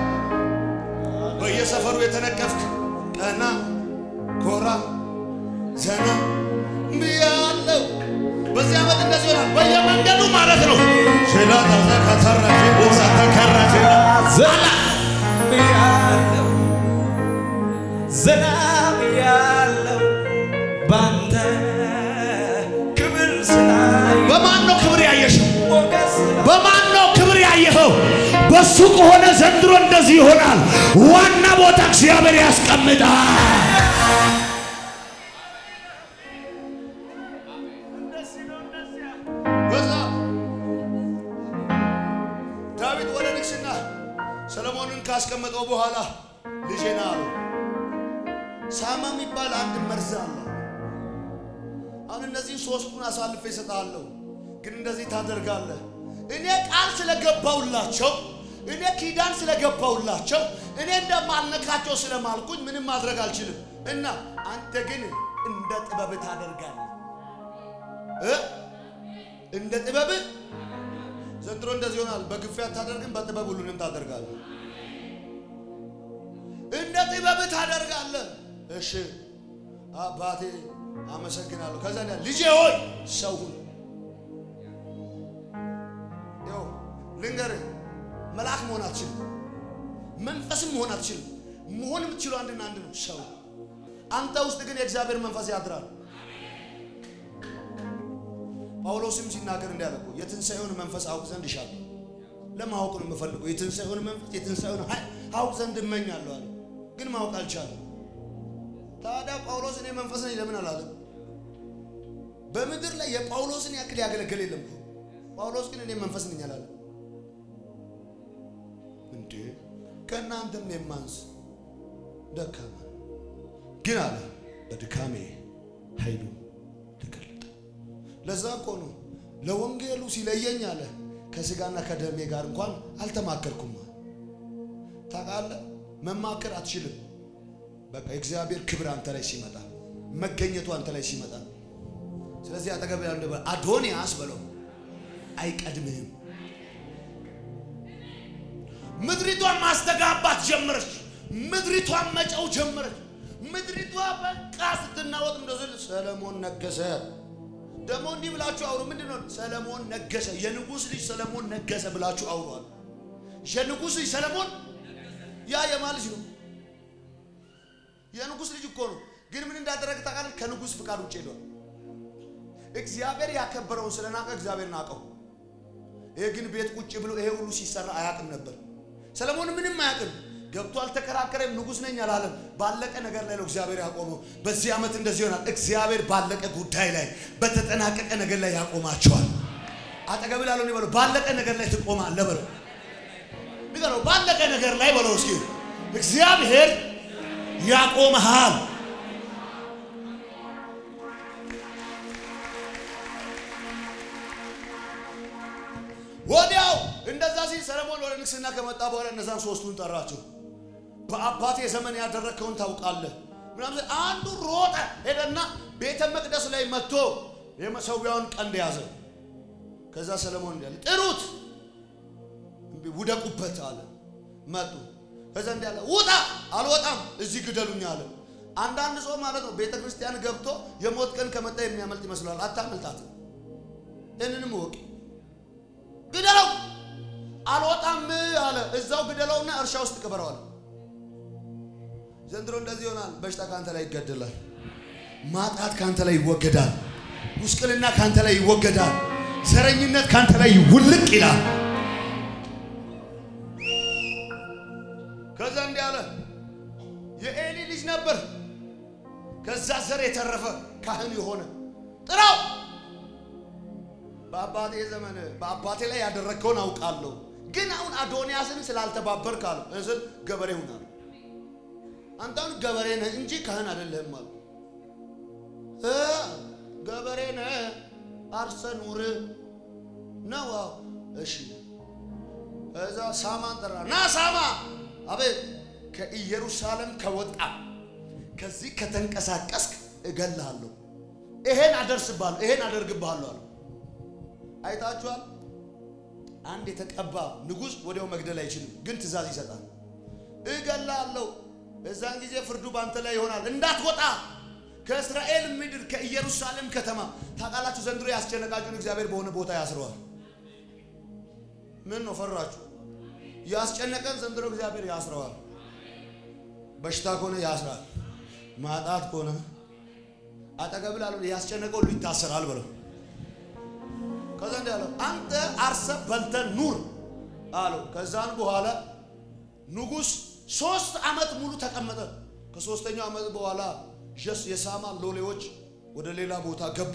S1: በየሰፈሩ የተነቀፍክ ቀና ኮራ ዘና ቢያለው በዚህ አመት እንደዚህ ይሆናል በየመንገዱ ማለት ነው ሸላታ ዘካታራሽ ወሳተከራሽ ዘና ቢያለው ዘና ቢያለው ባንተ ክብር ስላይ በማን ነው ክብር ያየሽው በማን ነው ክብር ያየኸው በሱ ከሆነ ዘንድሮ እንደዚህ ይሆናል ዋና ቦታ እግዚአብሔር ያስቀምጣል በዛ ዳዊት ወደ ንግስና ሰለሞንን ካስቀመጠው በኋላ ልጄና አለው ሳማ የሚባል አንድ መርዝ አለ አሁን እነዚህ ሶስቱን አሳልፌ እሰጣለሁ ግን እንደዚህ ታደርጋለህ እኔ ቃል ስለገባውላቸው እኔ ኪዳን ስለገባውላቸው እኔ እንደማልነካቸው ስለማልኩኝ ምንም ማድረግ አልችልም እና አንተ ግን እንደ ጥበብ ታደርጋለህ እ እንደ ጥበብ ዘንድሮ እንደዚህ ይሆናል በግፊያ ታደርግም በጥበብ ሁሉንም ታደርጋለህ እንደ ጥበብ ታደርጋለህ እሺ አባቴ አመሰግናለሁ ከዛ ልጄ ሆይ ሰው ያው ልንገር መልአክ መሆን አትችልም መንፈስም መሆን አትችልም መሆን የምትችለው አንድና አንድ ነው ሰው አንተ ውስጥ ግን የእግዚአብሔር መንፈስ ያድራል ጳውሎስም ሲናገር እንዲያለቁ የትንሳኤውን መንፈስ አውቅ ዘንድ ይሻል ለማወቅ ነው የምፈልገው የትንሳኤውን መንፈስ የትንሳኤውን አውቅ ዘንድ እመኛለሁ አለ ግን ማወቅ አልቻለም ታዲያ ጳውሎስ እኔ መንፈስ ነኝ ለምን አላለም በምድር ላይ የጳውሎስን ያክል ያገለገለ የለም ጳውሎስ ግን እኔ መንፈስ ነኝ አላለም እንዴ ከናንተም የማንስ ደካማ ግን አለ በድካሜ ኃይሉ ተገለጠ ለዛ እኮ ነው ለወንጌሉ ሲለየኝ አለ ከስጋና ከደሜ ጋር እንኳን አልተማከርኩም ታውቃለህ መማከር አትችልም በቃ እግዚአብሔር ክብር አንተ ላይ ሲመጣ መገኘቱ አንተ ላይ ሲመጣ ስለዚህ አጠገብ ያለው አዶንያስ በለው አይቀድምህም ምድሪቷን ማስተጋባት ጀመረች ምድሪቷን መጫው ጀመረች ምድሪቷ በቃ ስትናወጥ እንደዚህ ሰለሞን ነገሰ ደሞ እንዲህ ብላችሁ አውሩ ምንድነው ሰለሞን ነገሰ የንጉስ ልጅ ሰለሞን ነገሰ ብላችሁ አውሩአል የንጉስ ልጅ ሰለሞን ያ የማልጅ ነው የንጉስ ልጅ እኮ ነው ግን ምን እንዳደረገ ታውቃለህ ከንጉስ ፍቃድ ውጪ ሄዷል እግዚአብሔር ያከበረው ስለናቀ እግዚአብሔር ናቀው ይሄ ግን ቤት ቁጭ ብሎ ይሄ ሁሉ ሲሰራ አያቅም ነበር ሰለሞን ምንም አያቅም ገብቶ አልተከራከረም ንጉስ ነኝ አላለም ባለቀ ነገር ላይ ነው እግዚአብሔር ያቆመው በዚህ አመት እንደዚህ ይሆናል እግዚአብሔር ባለቀ ጉዳይ ላይ በተጠናቀቀ ነገር ላይ ያቆማቸዋል አጠገብ ላለው ነው በለው ባለቀ ነገር ላይ ትቆማለህ በለው ንገረው ባለቀ ነገር ላይ በለው እስኪ እግዚአብሔር ያቆምሃል ወዲያው እንደዛ ሲል ሰለሞን ወደ ንግስና ከመጣ በኋላ እነዛን ሶስቱን ጠራቸው በአባቴ ዘመን ያደረከውን ታውቃለህ ምናምን አንዱ ሮጠ ሄደና ቤተ መቅደስ ላይ መጥቶ የመሰዊያውን ቀንድ ያዘ ከዛ ሰለሞን እንዲያለ ጥሩት ውደቁበት አለ መጡ ከዛ እንዲያለ ውጣ አልወጣም እዚህ ግደሉኝ አለ አንዳንድ ሰው ማለት ነው ቤተክርስቲያን ገብቶ የሞት ቀን ከመጣ የሚያመልጥ ይመስላል። አታመልጣት። እነንም ወቅ ግደለው አልወጣም አለ። እዛው ግደለውና እርሻ ውስጥ ቅበረው አለ። ዘንድሮ እንደዚህ ይሆናል። በሽታ ካንተ ላይ ይገደላል። ማጣት ካንተ ላይ ይወገዳል። ሙስቅልና ካንተ ላይ ይወገዳል። ዘረኝነት ካንተ ላይ ይውልቅ ይላል። ከዛ እንዲህ አለ። የኤሊ ልጅ ነበር ከዛ ዘር የተረፈ ካህን የሆነ ጥራው። በአባቴ ዘመን በአባቴ ላይ ያደረከውን አውቃለሁ፣ ግን አሁን አዶንያስን ስላልተባበርክ አለ እዝል ገበሬ ሆናል። አንተን ገበሬ ነህ እንጂ ካህን አይደለህም አለ። እ ገበሬ ነህ አርሰኑር ነው። እሺ እዛ ሳማን ጠራ። ና ሳማ አቤት ከኢየሩሳሌም ከወጣ ከዚህ ከተንቀሳቀስክ እገልሃለሁ፣ ይሄን አደርስባለሁ፣ ይሄን አደርግብሃለሁ አለ። አይታችኋል? አንድ የተቀባ ንጉስ ወዲያው መግደል አይችልም፣ ግን ትእዛዝ ይሰጣል። እገልሃለሁ፣ በዛን ጊዜ ፍርዱ ባንተ ላይ ይሆናል፣ እንዳትወጣ ከእስራኤል ምድር ከኢየሩሳሌም ከተማ። ታውቃላችሁ ዘንድሮ ያስጨነቃችሁን እግዚአብሔር በሆነ ቦታ ያስረዋል። ምን ነው ፈራችሁ? ያስጨነቀን ዘንድሮ እግዚአብሔር ያስረዋል። በሽታ ከሆነ ያስራል፣ ማጣት ከሆነ አጠገብ ላለው ያስጨነቀው ሊታሰራል ብለው ከዛ እንደ ያለው አንተ አርሰ በልተ ኑር አለው። ከዛን በኋላ ንጉስ ሶስት አመት ሙሉ ተቀመጠ። ከሶስተኛው አመት በኋላ ጀስ የሳማ ሎሌዎች ወደ ሌላ ቦታ ገቡ።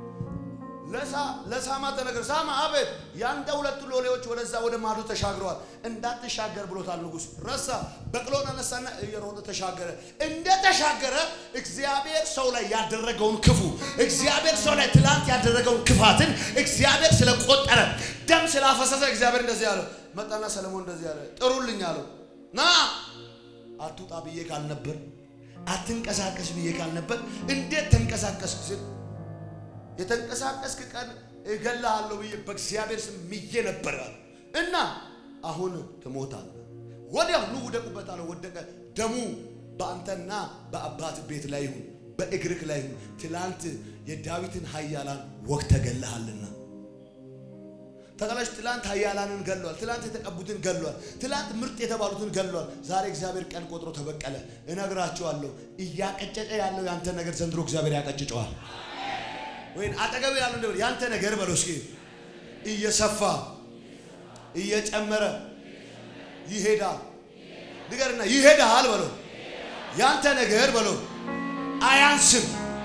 S1: ለሳ ለሳማ ተነገረ። ሳማ አቤት ያንተ ሁለት ሎሌዎች ወደዛ ወደ ማዶ ተሻግረዋል፣ እንዳትሻገር ብሎታል ንጉስ። ረሳ በቅሎን አነሳና እየሮጠ ተሻገረ። እንደ ተሻገረ እግዚአብሔር ሰው ላይ ያደረገውን ክፉ እግዚአብሔር ሰው ላይ ትላንት ያደረገውን ክፋትን እግዚአብሔር ስለቆጠረ ደም ስላፈሰሰ እግዚአብሔር እንደዚህ ያለ መጣና ሰለሞን እንደዚህ ያለ ጥሩልኝ አለው። ና አትውጣ ብዬ ካልነበር አትንቀሳቀስ ብዬ ካልነበር እንዴት ተንቀሳቀስክ ሲል የተንቀሳቀስክ ቀን እገልሃለሁ ብዬ በእግዚአብሔር ስም ምዬ ነበር እና አሁን ትሞታለህ። ወዲያው ነው ወደቁበት አለ። ወደቀ። ደሙ በአንተና በአባት ቤት ላይ ይሁን፣ በእግርክ ላይ ይሁን። ትላንት የዳዊትን ኃያላን ወቅት ተገለሃልና ተቀላሽ ትላንት ኃያላንን ገሏል። ትላንት የተቀቡትን ገሏል። ትላንት ምርጥ የተባሉትን ገሏል። ዛሬ እግዚአብሔር ቀን ቆጥሮ ተበቀለ። እነግራችኋለሁ እያቀጨጨ ያለው ያንተ ነገር ዘንድሮ እግዚአብሔር ያቀጭጨዋል። ወይን አጠገብ ያለው እንደው ያንተ ነገር በለው እስኪ እየሰፋ እየጨመረ ይሄዳል። ንገርና ይሄዳል በለው። ያንተ ነገር በለው አያንስም።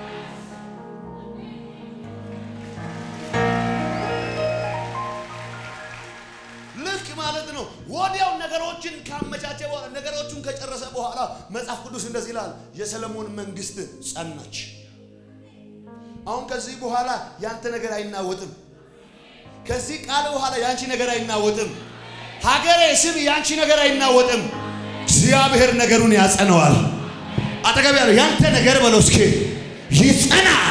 S1: ልክ ማለት ነው። ወዲያው ነገሮችን ካመቻቸ በኋላ ነገሮችን ከጨረሰ በኋላ መጽሐፍ ቅዱስ እንደዚህ ይላል፣ የሰለሞን መንግስት ጸናች። አሁን ከዚህ በኋላ ያንተ ነገር አይናወጥም። ከዚህ ቃል በኋላ ያንቺ ነገር አይናወጥም። ሀገሬ ስም ያንቺ ነገር አይናወጥም። እግዚአብሔር ነገሩን ያጸናዋል። አጠገብ ያለው ያንተ ነገር በለው እስኪ ይጸናል።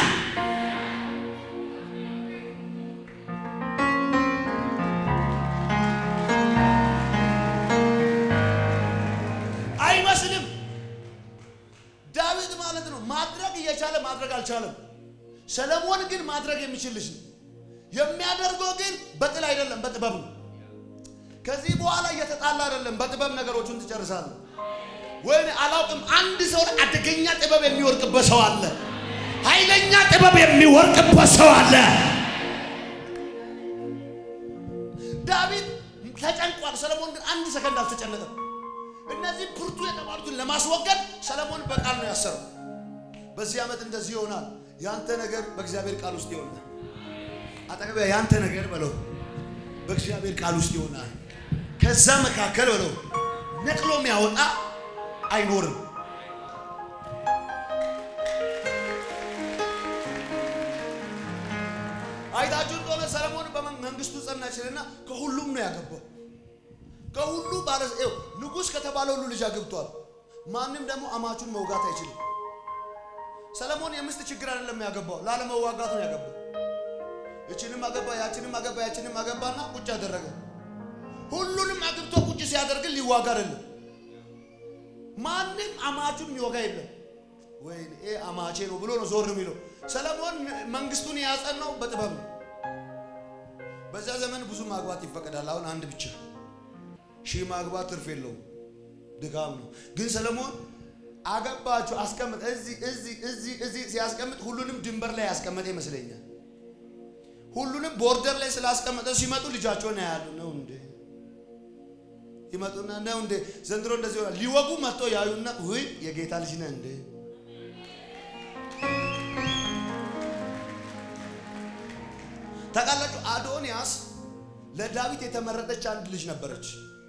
S1: አይመስልም? ዳዊት ማለት ነው ማድረግ እየቻለ ማድረግ አልቻለም። ሰለሞን ግን ማድረግ የሚችልሽ ነው። የሚያደርገው ግን በጥል አይደለም፣ በጥበብ ነው። ከዚህ በኋላ እየተጣላ አይደለም፣ በጥበብ ነገሮችን ትጨርሳለህ። ወይ አላውቅም አንድ ሰው አደገኛ ጥበብ የሚወርቅበት ሰው አለ። ኃይለኛ ጥበብ የሚወርቅበት ሰው አለ። ዳዊት ተጨንቋል። ሰለሞን ግን አንድ ሰከንድ አልተጨነቀም። እነዚህ ብርቱ የተባሉትን ለማስወገድ ሰለሞን በቃል ነው ያሰረው። በዚህ ዓመት እንደዚህ ይሆናል። ያንተ ነገር በእግዚአብሔር ቃል ውስጥ ይሆናል። አጠገብ ያንተ ነገር በለው በእግዚአብሔር ቃል ውስጥ ይሆናል። ከዛ መካከል በለው ነቅሎ የሚያወጣ አይኖርም። አይታችሁ እንደሆነ ሰለሞን በመንግስቱ ጸናችልና ከሁሉም ነው ያገባው። ከሁሉ ባለ እዩ ንጉስ ከተባለ ሁሉ ልጅ አግብቷል። ማንንም ደግሞ አማቹን መውጋት አይችልም። ሰለሞን የምስት ችግር አይደለም ያገባው፣ ላለመዋጋት ነው ያገባው። እቺንም አገባ ያቺንም አገባ ያቺንም አገባና ቁጭ አደረገ። ሁሉንም አግብቶ ቁጭ ሲያደርግ ሊዋጋ አይደለም። ማንንም አማቹን የሚወጋ የለም። ወይኔ ኤ አማቼ ነው ብሎ ነው ዞር የሚለው ሰለሞን መንግስቱን ያጸናው በጥበብ ነው በዛ ዘመን ብዙ ማግባት ይፈቀዳል አሁን አንድ ብቻ ሺህ ማግባት ትርፍ የለውም ድጋም ነው ግን ሰለሞን አገባቸው አስቀምጥ እዚ እዚ እዚ እዚ ሲያስቀምጥ ሁሉንም ድንበር ላይ ያስቀመጠ ይመስለኛል ሁሉንም ቦርደር ላይ ስላስቀመጠ ሲመጡ ልጃቸውን ያያሉ ነው እንዴ ይመጡና ነው እንዴ ዘንድሮ እንደዚህ ይሆናል ሊወጉ መጥቶ ያዩና ወይ የጌታ ልጅ ነህ እንዴ ታቃላችሁ አዶንያስ ለዳዊት የተመረጠች አንድ ልጅ ነበረች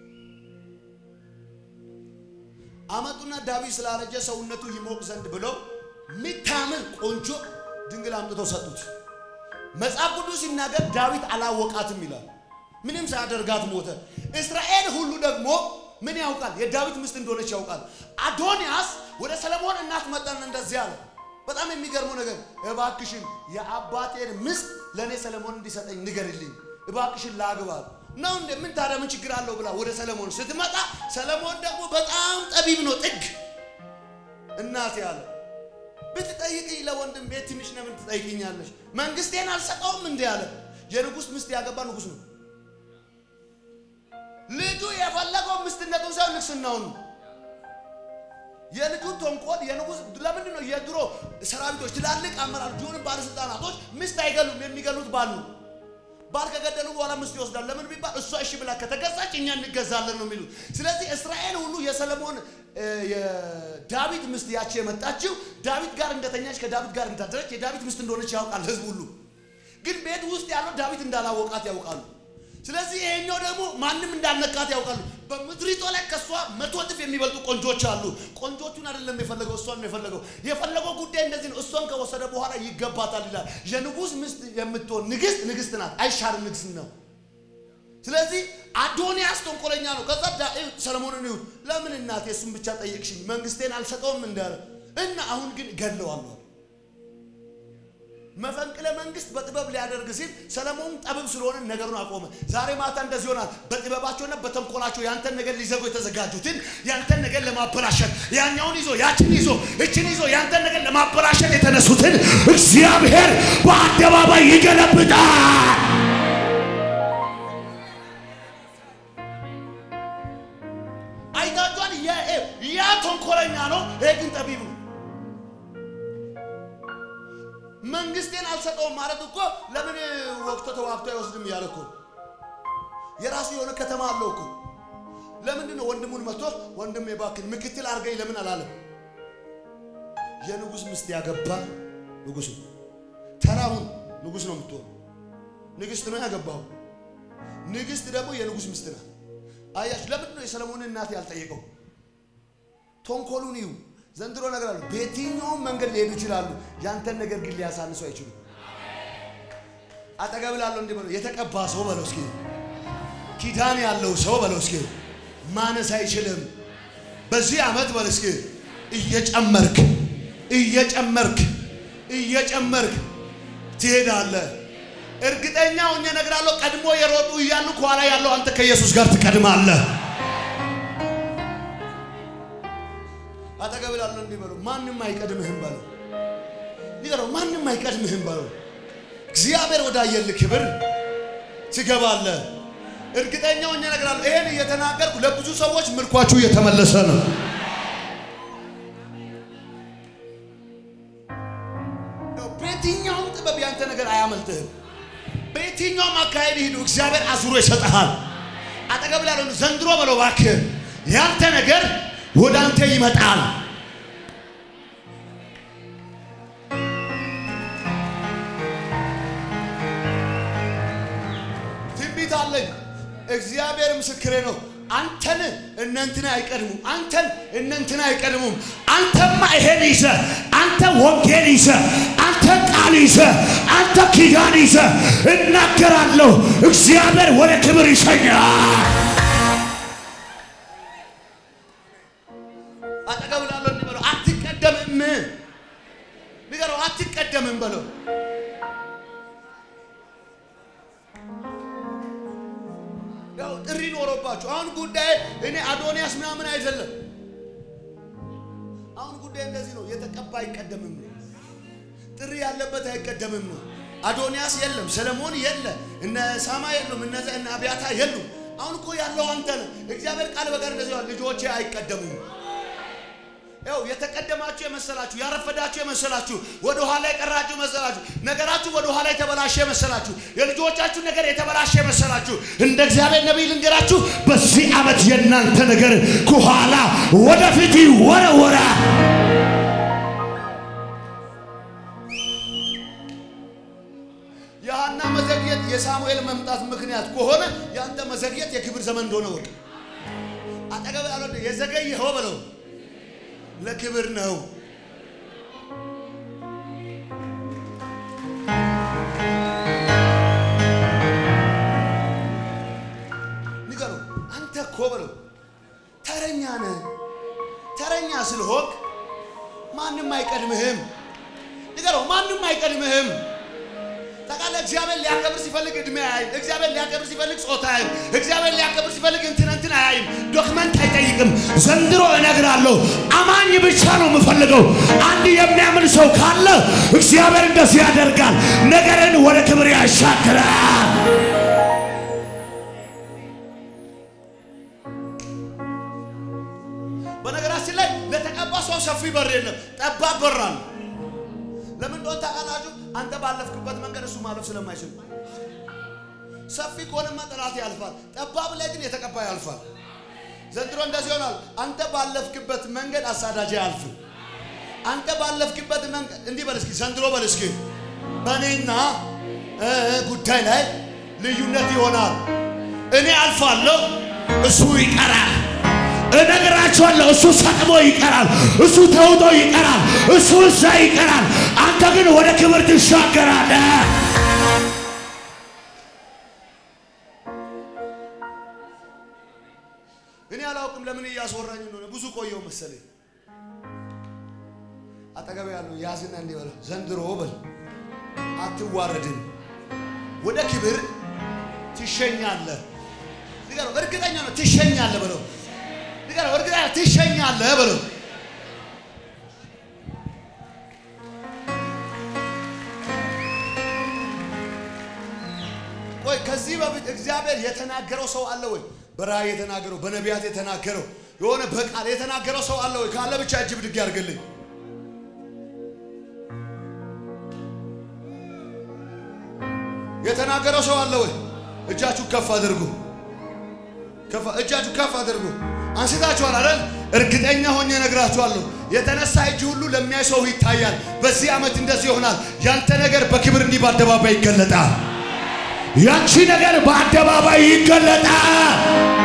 S1: አመጡና ዳዊት ስላረጀ ሰውነቱ ይሞቅ ዘንድ ብለው ሚታምር ቆንጆ ድንግል አምጥተው ሰጡት መጽሐፍ ቅዱስ ሲናገር ዳዊት አላወቃትም ይላል ምንም ሳያደርጋት ሞተ እስራኤል ሁሉ ደግሞ ምን ያውቃል የዳዊት ሚስት እንደሆነች ያውቃል አዶንያስ ወደ ሰለሞን እናት መጣና እንደዚህ አለ በጣም የሚገርመው ነገር እባክሽን የአባቴን ሚስት ለኔ ሰለሞን እንዲሰጠኝ ንገርልኝ እባክሽን ላግባል ነው እንደ ምን ታዲያ ምን ችግር አለው ብላ ወደ ሰለሞን ስትመጣ ሰለሞን ደግሞ በጣም ጠቢብ ነው ጥግ እናት ያለ ብትጠይቅኝ ለወንድም ቤት ትንሽ ነው ምን ትጠይቅኛለሽ መንግስቴን አልሰጠውም እንዴ ያለ የንጉስ ሚስት ያገባ ንጉስ ነው ልጁ የፈለገው ሚስትነቱን ሳይሆን ንግስናውን የልጁ ተንኮል የንጉስ ለምን ነው የድሮ ሰራዊቶች ትላልቅ አመራር ጆን ባለስልጣናቶች ሚስት አይገሉም የሚገሉት ባሉ ባል ከገደሉ በኋላ ሚስት ይወስዳል ለምን ቢባል እሷ እሺ ብላ ከተገዛች እኛ እንገዛለን ነው የሚሉት ስለዚህ እስራኤል ሁሉ የሰለሞን የዳዊት ሚስት ያቺ የመጣችው ዳዊት ጋር እንደተኛች ከዳዊት ጋር እንዳደረች የዳዊት ሚስት እንደሆነች ያውቃል ህዝብ ሁሉ ግን ቤት ውስጥ ያለው ዳዊት እንዳላወቃት ያውቃሉ ስለዚህ ይሄኛው ደግሞ ማንንም እንዳልነካት ያውቃሉ በምድሪቷ ላይ ከሷ መቶ እጥፍ የሚበልጡ ቆንጆች አሉ ቆንጆቹን አይደለም የፈለገው እሷን ነው የፈለገው የፈለገው ጉዳይ እንደዚህ ነው እሷን ከወሰደ በኋላ ይገባታል ይላል የንጉስ ሚስት የምትሆን ንግስት ንግስት ናት አይሻርም ንግስት ነው ስለዚህ አዶንያስ ተንኮለኛ ነው ከዛ ዳዊት ሰለሞንን ይሁን ለምን እናቴ እሱን ብቻ ጠይቅሽኝ መንግስቴን አልሰጠውም እንዳለ እና አሁን ግን ገለዋለሁ መፈንቅለ መንግስት በጥበብ ሊያደርግ ሲል ሰለሞን ጠብብ ስለሆነ ነገሩን አቆመ ዛሬ ማታ እንደዚህ ሆናል በጥበባቸውና በተንኮላቸው ያንተን ነገር ሊዘጉ የተዘጋጁትን ያንተን ነገር ለማበላሸት ያኛውን ይዞ ያችን ይዞ እችን ይዞ ያንተን ነገር ለማበላሸት የተነሱትን እግዚአብሔር በአደባባይ ይገለብጣል አይታቷን ያ ያ ተንኮለኛ ነው ግን ጠቢብ ነው መንግስቴን አልሰጠውም ማለት እኮ ለምን ወቅቱ ተዋክቶ አይወስድም ያለኮ የራሱ የሆነ ከተማ አለው እኮ ለምን ነው ወንድሙን መጥቶ ወንድም የባክን ምክትል አርገኝ ለምን አላለም የንጉስ ሚስት ያገባ ንጉስ ተራውን ንጉስ ነው የምትሆን ንግስት ነው ያገባው ንግስት ደግሞ የንጉስ ሚስት ናት አያሽ ለምን ነው የሰለሞን እናት ያልጠየቀው ተንኮሉን ይው ዘንድሮ ነገር አለ በየትኛው መንገድ ሊሄዱ ይችላሉ ያንተን ነገር ግን ሊያሳንሱ አይችሉም አጠገብላለሁ እንደምን የተቀባ ሰው በለው እስኪ ኪዳን ያለው ሰው በለው እስኪ ማነስ አይችልም በዚህ አመት በለው እስኪ እየጨመርክ እየጨመርክ እየጨመርክ ትሄዳለህ እርግጠኛ ሆኜ ነግራለሁ ቀድሞ የሮጡ ይያሉ ኋላ ያለው አንተ ከኢየሱስ ጋር ትቀድማለህ አጠገብላለሁ እንደበለው ማንንም አይቀድምህም በለው ንገረው ማንንም አይቀድምህም በለው እግዚአብሔር ወዳየል ክብር ትገባለህ እርግጠኛ ሆኜ ነግራለሁ ይሄን እየተናገርኩ ለብዙ ሰዎች ምርኳቹ እየተመለሰ ነው በየትኛውም ጥበብ ያንተ ነገር አያመልጥህም በየትኛውም አካሄድ ሂዱ እግዚአብሔር አዙሮ ይሰጣል አጠገብላለሁ ዘንድሮ በለው እባክህ ያንተ ነገር ወደ አንተ ይመጣል ትንቢት አለኝ እግዚአብሔር ምስክሬ ነው አንተን እነንትና አይቀድሙ አንተን እነንትና አይቀድሙም አንተማ ይሄን ይዘ አንተ ወንጌል ይዘ አንተ ቃል ይዘ አንተ ኪዳን ይዘ እናገራለሁ እግዚአብሔር ወደ ክብር ይሸኛል አጠገብላለሁ እንደበለው አትቀደምም ንገረው አትቀደምም በለው ያው ጥሪ ኖሮባችሁ አሁን ጉዳይ እኔ አዶንያስ ምናምን አይደለም አሁን ጉዳይ እንደዚህ ነው የተቀባ አይቀደምም ጥሪ ያለበት አይቀደምም ነው አዶንያስ የለም ሰለሞን የለ እነ ሳማ የለም እነ ዘና አብያታ የሉ አሁን እኮ ያለው አንተ ነህ እግዚአብሔር ቃል በጋር እንደዚህ ነው ልጆቼ አይቀደሙም ያው የተቀደማችሁ የመሰላችሁ ያረፈዳችሁ የመሰላችሁ ወደ ኋላ የቀራችሁ መሰላችሁ ነገራችሁ ወደ ኋላ የተበላሸ መሰላችሁ የልጆቻችሁ ነገር የተበላሸ መሰላችሁ እንደ እግዚአብሔር ነብይ ልንገራችሁ በዚህ አመት የናንተ ነገር ከኋላ ወደፊት ይወረወራ ያና መዘግየት የሳሙኤል መምጣት ምክንያት ከሆነ ያንተ መዘግየት የክብር ዘመን እንደሆነ ወቅ አጠገብ ያለው የዘገየው በለው ለክብር ነው ንገሩ አንተ ኮበሉ ተረኛ ነህ ተረኛ ስለሆንክ ማንንም አይቀድምህም ንገሩ ማንንም አይቀድምህም ታቃለ እግዚአብሔር ሊያከብር ሲፈልግ እድሜ አይ እግዚአብሔር ሊያከብር ሲፈልግ ጾታ አይ እግዚአብሔር ሊያከብር ሲፈልግ እንትን እንትን አይ ዶክመንት አይጠይቅም ዘንድሮ እነግራለሁ አማኝ ብቻ ነው የምፈልገው አንድ የሚያምን ሰው ካለ እግዚአብሔር እንደዚህ ያደርጋል ነገርን ወደ ክብር ያሻግራል በነገራችን ላይ ለተቀባ ሰው ሰፊ በር የለም ጠባብ በር አለ ለምን ዶንታ ታቃላችሁ አንተ ባለፍክበት መንገድ እሱ ማለፍ ስለማይችል ሰፊ ኮነማ ጥራት ያልፋል ጠባብ ላይ ግን የተቀባ ያልፋል ዘንድሮ እንደዚህ ይሆናል አንተ ባለፍክበት መንገድ አሳዳጅ ያልፍ አንተ ባለፍክበት መንገድ እንዲህ በልስኪ ዘንድሮ በልስኪ በኔና ጉዳይ ላይ ልዩነት ይሆናል እኔ አልፋለሁ እሱ ይቀራል እነግራችኋለሁ እሱ ሰጥሞ ይቀራል እሱ ተውጦ ይቀራል እሱ እዛ ይቀራል አንተ ግን ወደ ክብር ትሻገራለህ እኔ አላውቅም ለምን ያስወራኝ እንደሆነ ብዙ ቆየው መሰለኝ አጠገብ ያለው ያዝና እንዲበል ዘንድሮ በል አትዋረድም ወደ ክብር ትሸኛለህ ንገረው እርግጠኛ ነው ትሸኛለህ በለው ንገረው እርግጠኛ ትሸኛለህ በለው ወይ ከዚህ በፊት እግዚአብሔር የተናገረው ሰው አለ ወይ በራእይ የተናገረው በነቢያት የተናገረው የሆነ በቃል የተናገረው ሰው አለ ወይ ካለ ብቻ እጅ ብድግ ያርግልኝ የተናገረው ሰው አለ ወይ እጃችሁ ከፍ አድርጉ ከፍ እጃችሁ ከፍ አድርጉ አንስታችኋል አይደል እርግጠኛ ሆኜ ነግራችኋለሁ የተነሳ እጅ ሁሉ ለሚያይ ሰው ይታያል በዚህ አመት እንደዚህ ይሆናል ያንተ ነገር በክብር እንዲህ በአደባባይ ይገለጣል ያንቺ ነገር በአደባባይ ይገለጣል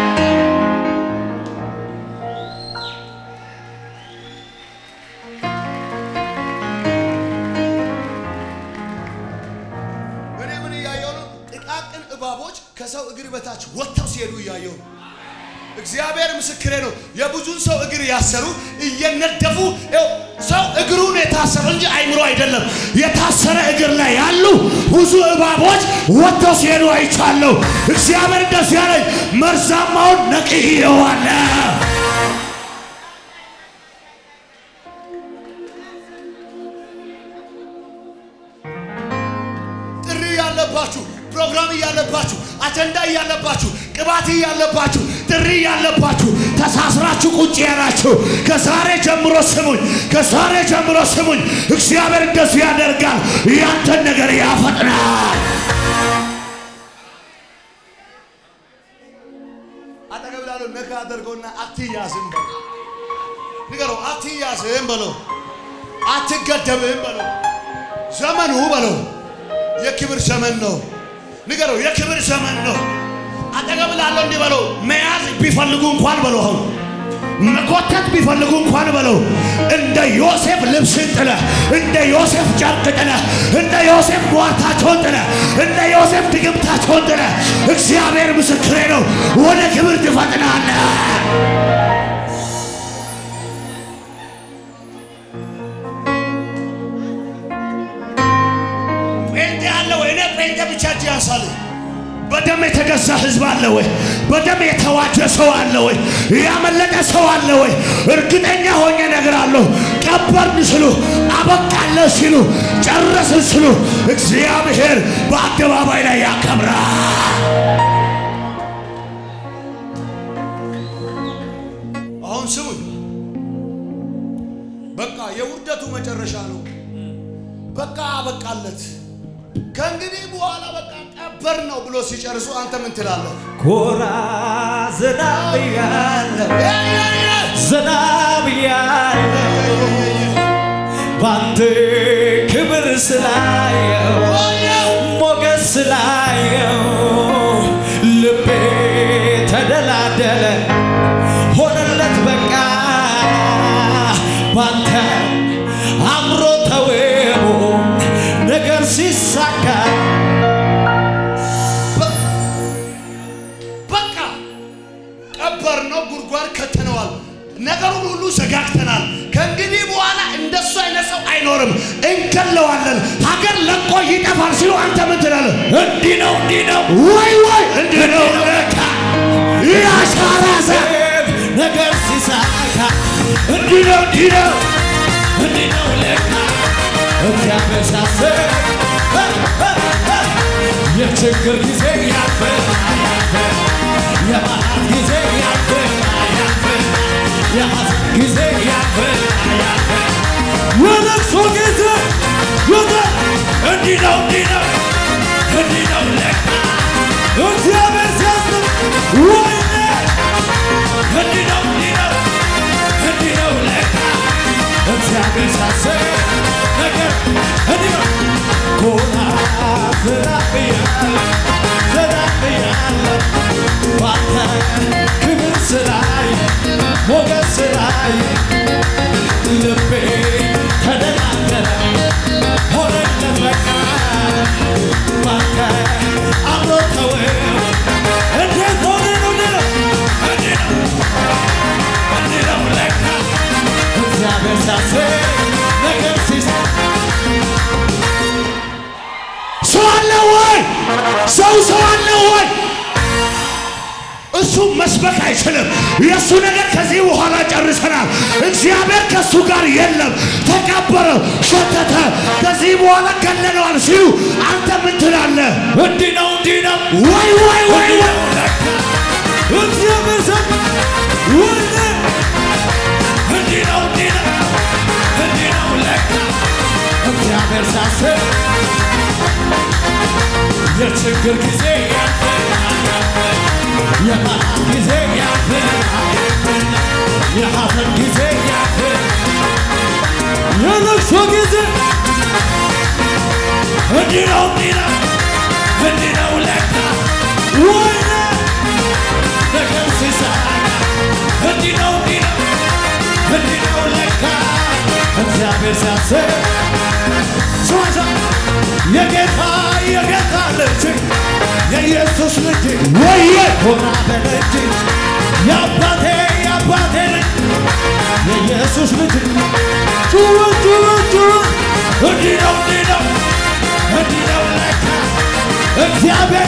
S1: እኔ ምን ያየው ነው ጥቃቅን እባቦች ከሰው እግር በታች ወጥተው ሲሄዱ ያየው እግዚአብሔር ምስክሬ ነው የብዙን ሰው እግር ያሰሩ እየነደፉ ሰው እግሩን የታሰረ እንጂ አይምሮ አይደለም የታሰረ እግር ላይ ያሉ ብዙ እባቦች ወጥተው ሲሄዱ አይቻለሁ እግዚአብሔር እንደዚህ ያለኝ መርዛማውን ነቅዬዋለ ጥሪ ያለባችሁ ፕሮግራም ያለባችሁ አጀንዳ ያለባችሁ ቅባት ያለባችሁ ጥሪ ያለባችሁ ተሳስራችሁ ቁጭ ያላችሁ ከዛሬ ጀምሮ ስሙኝ ከዛሬ ጀምሮ ስሙኝ እግዚአብሔር እንደዚህ ያደርጋል ያንተ ነገር ያፈጥናል አጠገብላለው ነካ አድርጎና አትያዝም ንገረው አትያዝም በለው አትገደብም በለው ዘመኑ በለው የክብር ዘመን ነው ንገረው የክብር ዘመን ነው አጠገብላለው እንዲበለው መያዝ ቢፈልጉ እንኳን በለው መቆጠት ቢፈልጉ እንኳን በለው እንደ ዮሴፍ ልብስን ጥለ እንደ ዮሴፍ ጨርቅ ጥለ እንደ ዮሴፍ ጓርታቸውን ጥለ እንደ ዮሴፍ ድግምታቸውን ጥለ እግዚአብሔር ምስክሬ ነው ወደ ክብር ትፈጥናለህ ጴንጤ ያለው እኔ ጴንጤ ብቻ ያሳለ
S2: በደም የተገዛ ህዝብ አለ ወይ? በደም የተዋጀ ሰው አለ ወይ? ያመለጠ ሰው አለ ወይ? እርግጠኛ ሆኜ እነግራለሁ ቀበርን ሲሉ አበቃለ ሲሉ ጨረስን ሲሉ እግዚአብሔር በአደባባይ ላይ ያከብራል። አሁን ስሙ በቃ የውርደቱ መጨረሻ ነው። በቃ አበቃለት ከእንግዲህ በኋላ በቃ ቀበር ነው ብሎ ሲጨርሱ አንተ ምን ትላለህ?
S3: ኮራ ዘና ብያለሁ ዘና ብያለሁ ባንተ ክብር ስላየው ሞገስ ስላየው ልቤ ተደላደለ ሆነለት በቃ ባንተ አምሮ ተወው ነገር ሲሳካ
S2: በቃ ቀበር ነው ጉርጓር ከተነዋል ነገሩን ሁሉ ዘጋግተናል ከእንግዲህ በኋላ እንደሱ አይነት ሰው አይኖርም እንከለዋለን ሀገር ለቆ ይጠፋል ሲሉ አንተ ምን ትላለህ? እንዲህ ነው እንዲህ ነው ወይ ወይ እንዲህ ነው ለካ ያሻራዘ ነገር ሲሳካ እንዲህ ነው እንዲህ ነው እንዲህ ነው ለካ እግዚአብሔር ሳስብ የችግር ጊዜ ያልፋል ያልፋል የማጣት ጊዜ ያልፋል ያልፋል የሐዘን ጊዜ ያልፋል ያልፋል የለቅሶ ጊዜ ይወጣል እንዲህ ነው እንዲህ ነው እንዲህ ነው ለካ እግዚአብሔር ሳስብ ወይኔ እንዲህ ነው እንዲህ ነው እንዲህ ነው ለካ እግዚአብሔር ሳስብ ነገር እንዲህ ነው ኮራ ዘራብያለሁ ዘራብያለሁ ባንተ ክብር ስላየ ሞገስ ስላየ ልቤ ተደላደለ ሆነለት በቃ ባንተ አምሮ ተወው እንዴት ሆነ ነው ነው እንዲህ ነው እንዲህ ነው ለካ እግዚአብሔር ሳስብ ነገር ሲሳካ ሰው አለ ወይ? ሰው ሰው አለ ወይ? እሱ መስበክ አይችልም የሱ ነገር ከዚህ በኋላ ጨርሰናል እግዚአብሔር ከሱ ጋር የለም ተቀበረ ሸተተ ከዚህ በኋላ ገለነዋል ሲሉ አንተ ምን ትላለህ? እንዲህ ነው እንዲህ ነው ወይ ወይ ወይ እግዚአብሔር ሰው ወይ እንዲህ ነው እንዲህ ነው እንዲህ ነው ለካ እግዚአብሔር ሳስብ የችግር ጊዜ ያልፋል ያልፋል የማጣት ጊዜ ያልፋል ያልፋል የሐዘን ጊዜ ያልፋል የለቅሶ ጊዜ እንዲህ ነው እንዲህ ነው እንዲህ ነው ለካ ወይኔ ነገር ሲሳካ እንዲህ ነው እንዲህ ነው እንዲህ ነው ለካ እግዚአብሔር ሲያስብ ስዋሳ የጌታ የጌታ ልጅ የኢየሱስ ልጅ ወየ ሆና በልጅ የአባቴ የአባቴ ልጅ የኢየሱስ ልጅ ጩሩ ጩሩ ጩሩ እንዲህ ነው እንዲህ ነው እንዲህ ነው ለካ እግዚአብሔር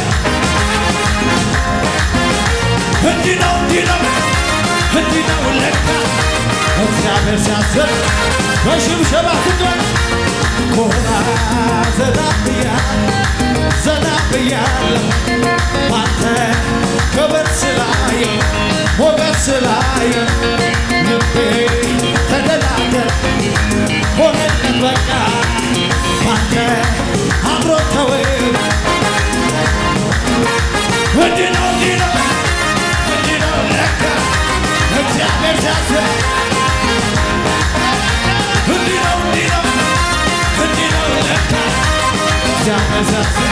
S2: እንዲህ ነው እንዲህ ነው እንዲህ ነው ለካ እግዚአብሔር ሲያስብ በሽብሸባ ትቷል ኮራ ዘና ብያለሁ ዘና ብያለሁ ባንተ ክብር ስላየ ሞገስ ስላየ ልቤ ተደላደለ ሆነለት በቃ ባንተ አምሮ ተወው እንዲህ ነው እንዲህ ነው እንዲህ ነው ለካ እግዚአብሔር ሲያስብ እንዲህ ነው እንዲህ ነው እንዲህ ነው ለካ እግዚአብሔር ሲያስብ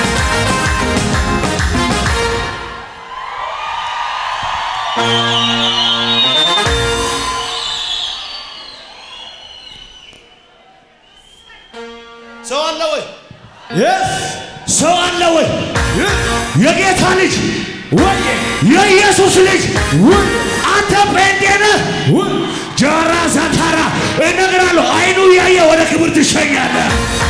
S2: ሰው አለ ወይ? ሰው አለ ወይ? የጌታ ልጅ ወይ የኢየሱስ ልጅ አንተ ጴንጤ ነህ? ጀራ ዛታራ እነግራለሁ አይኑ ያየ ወደ ክብር ትሸኛለህ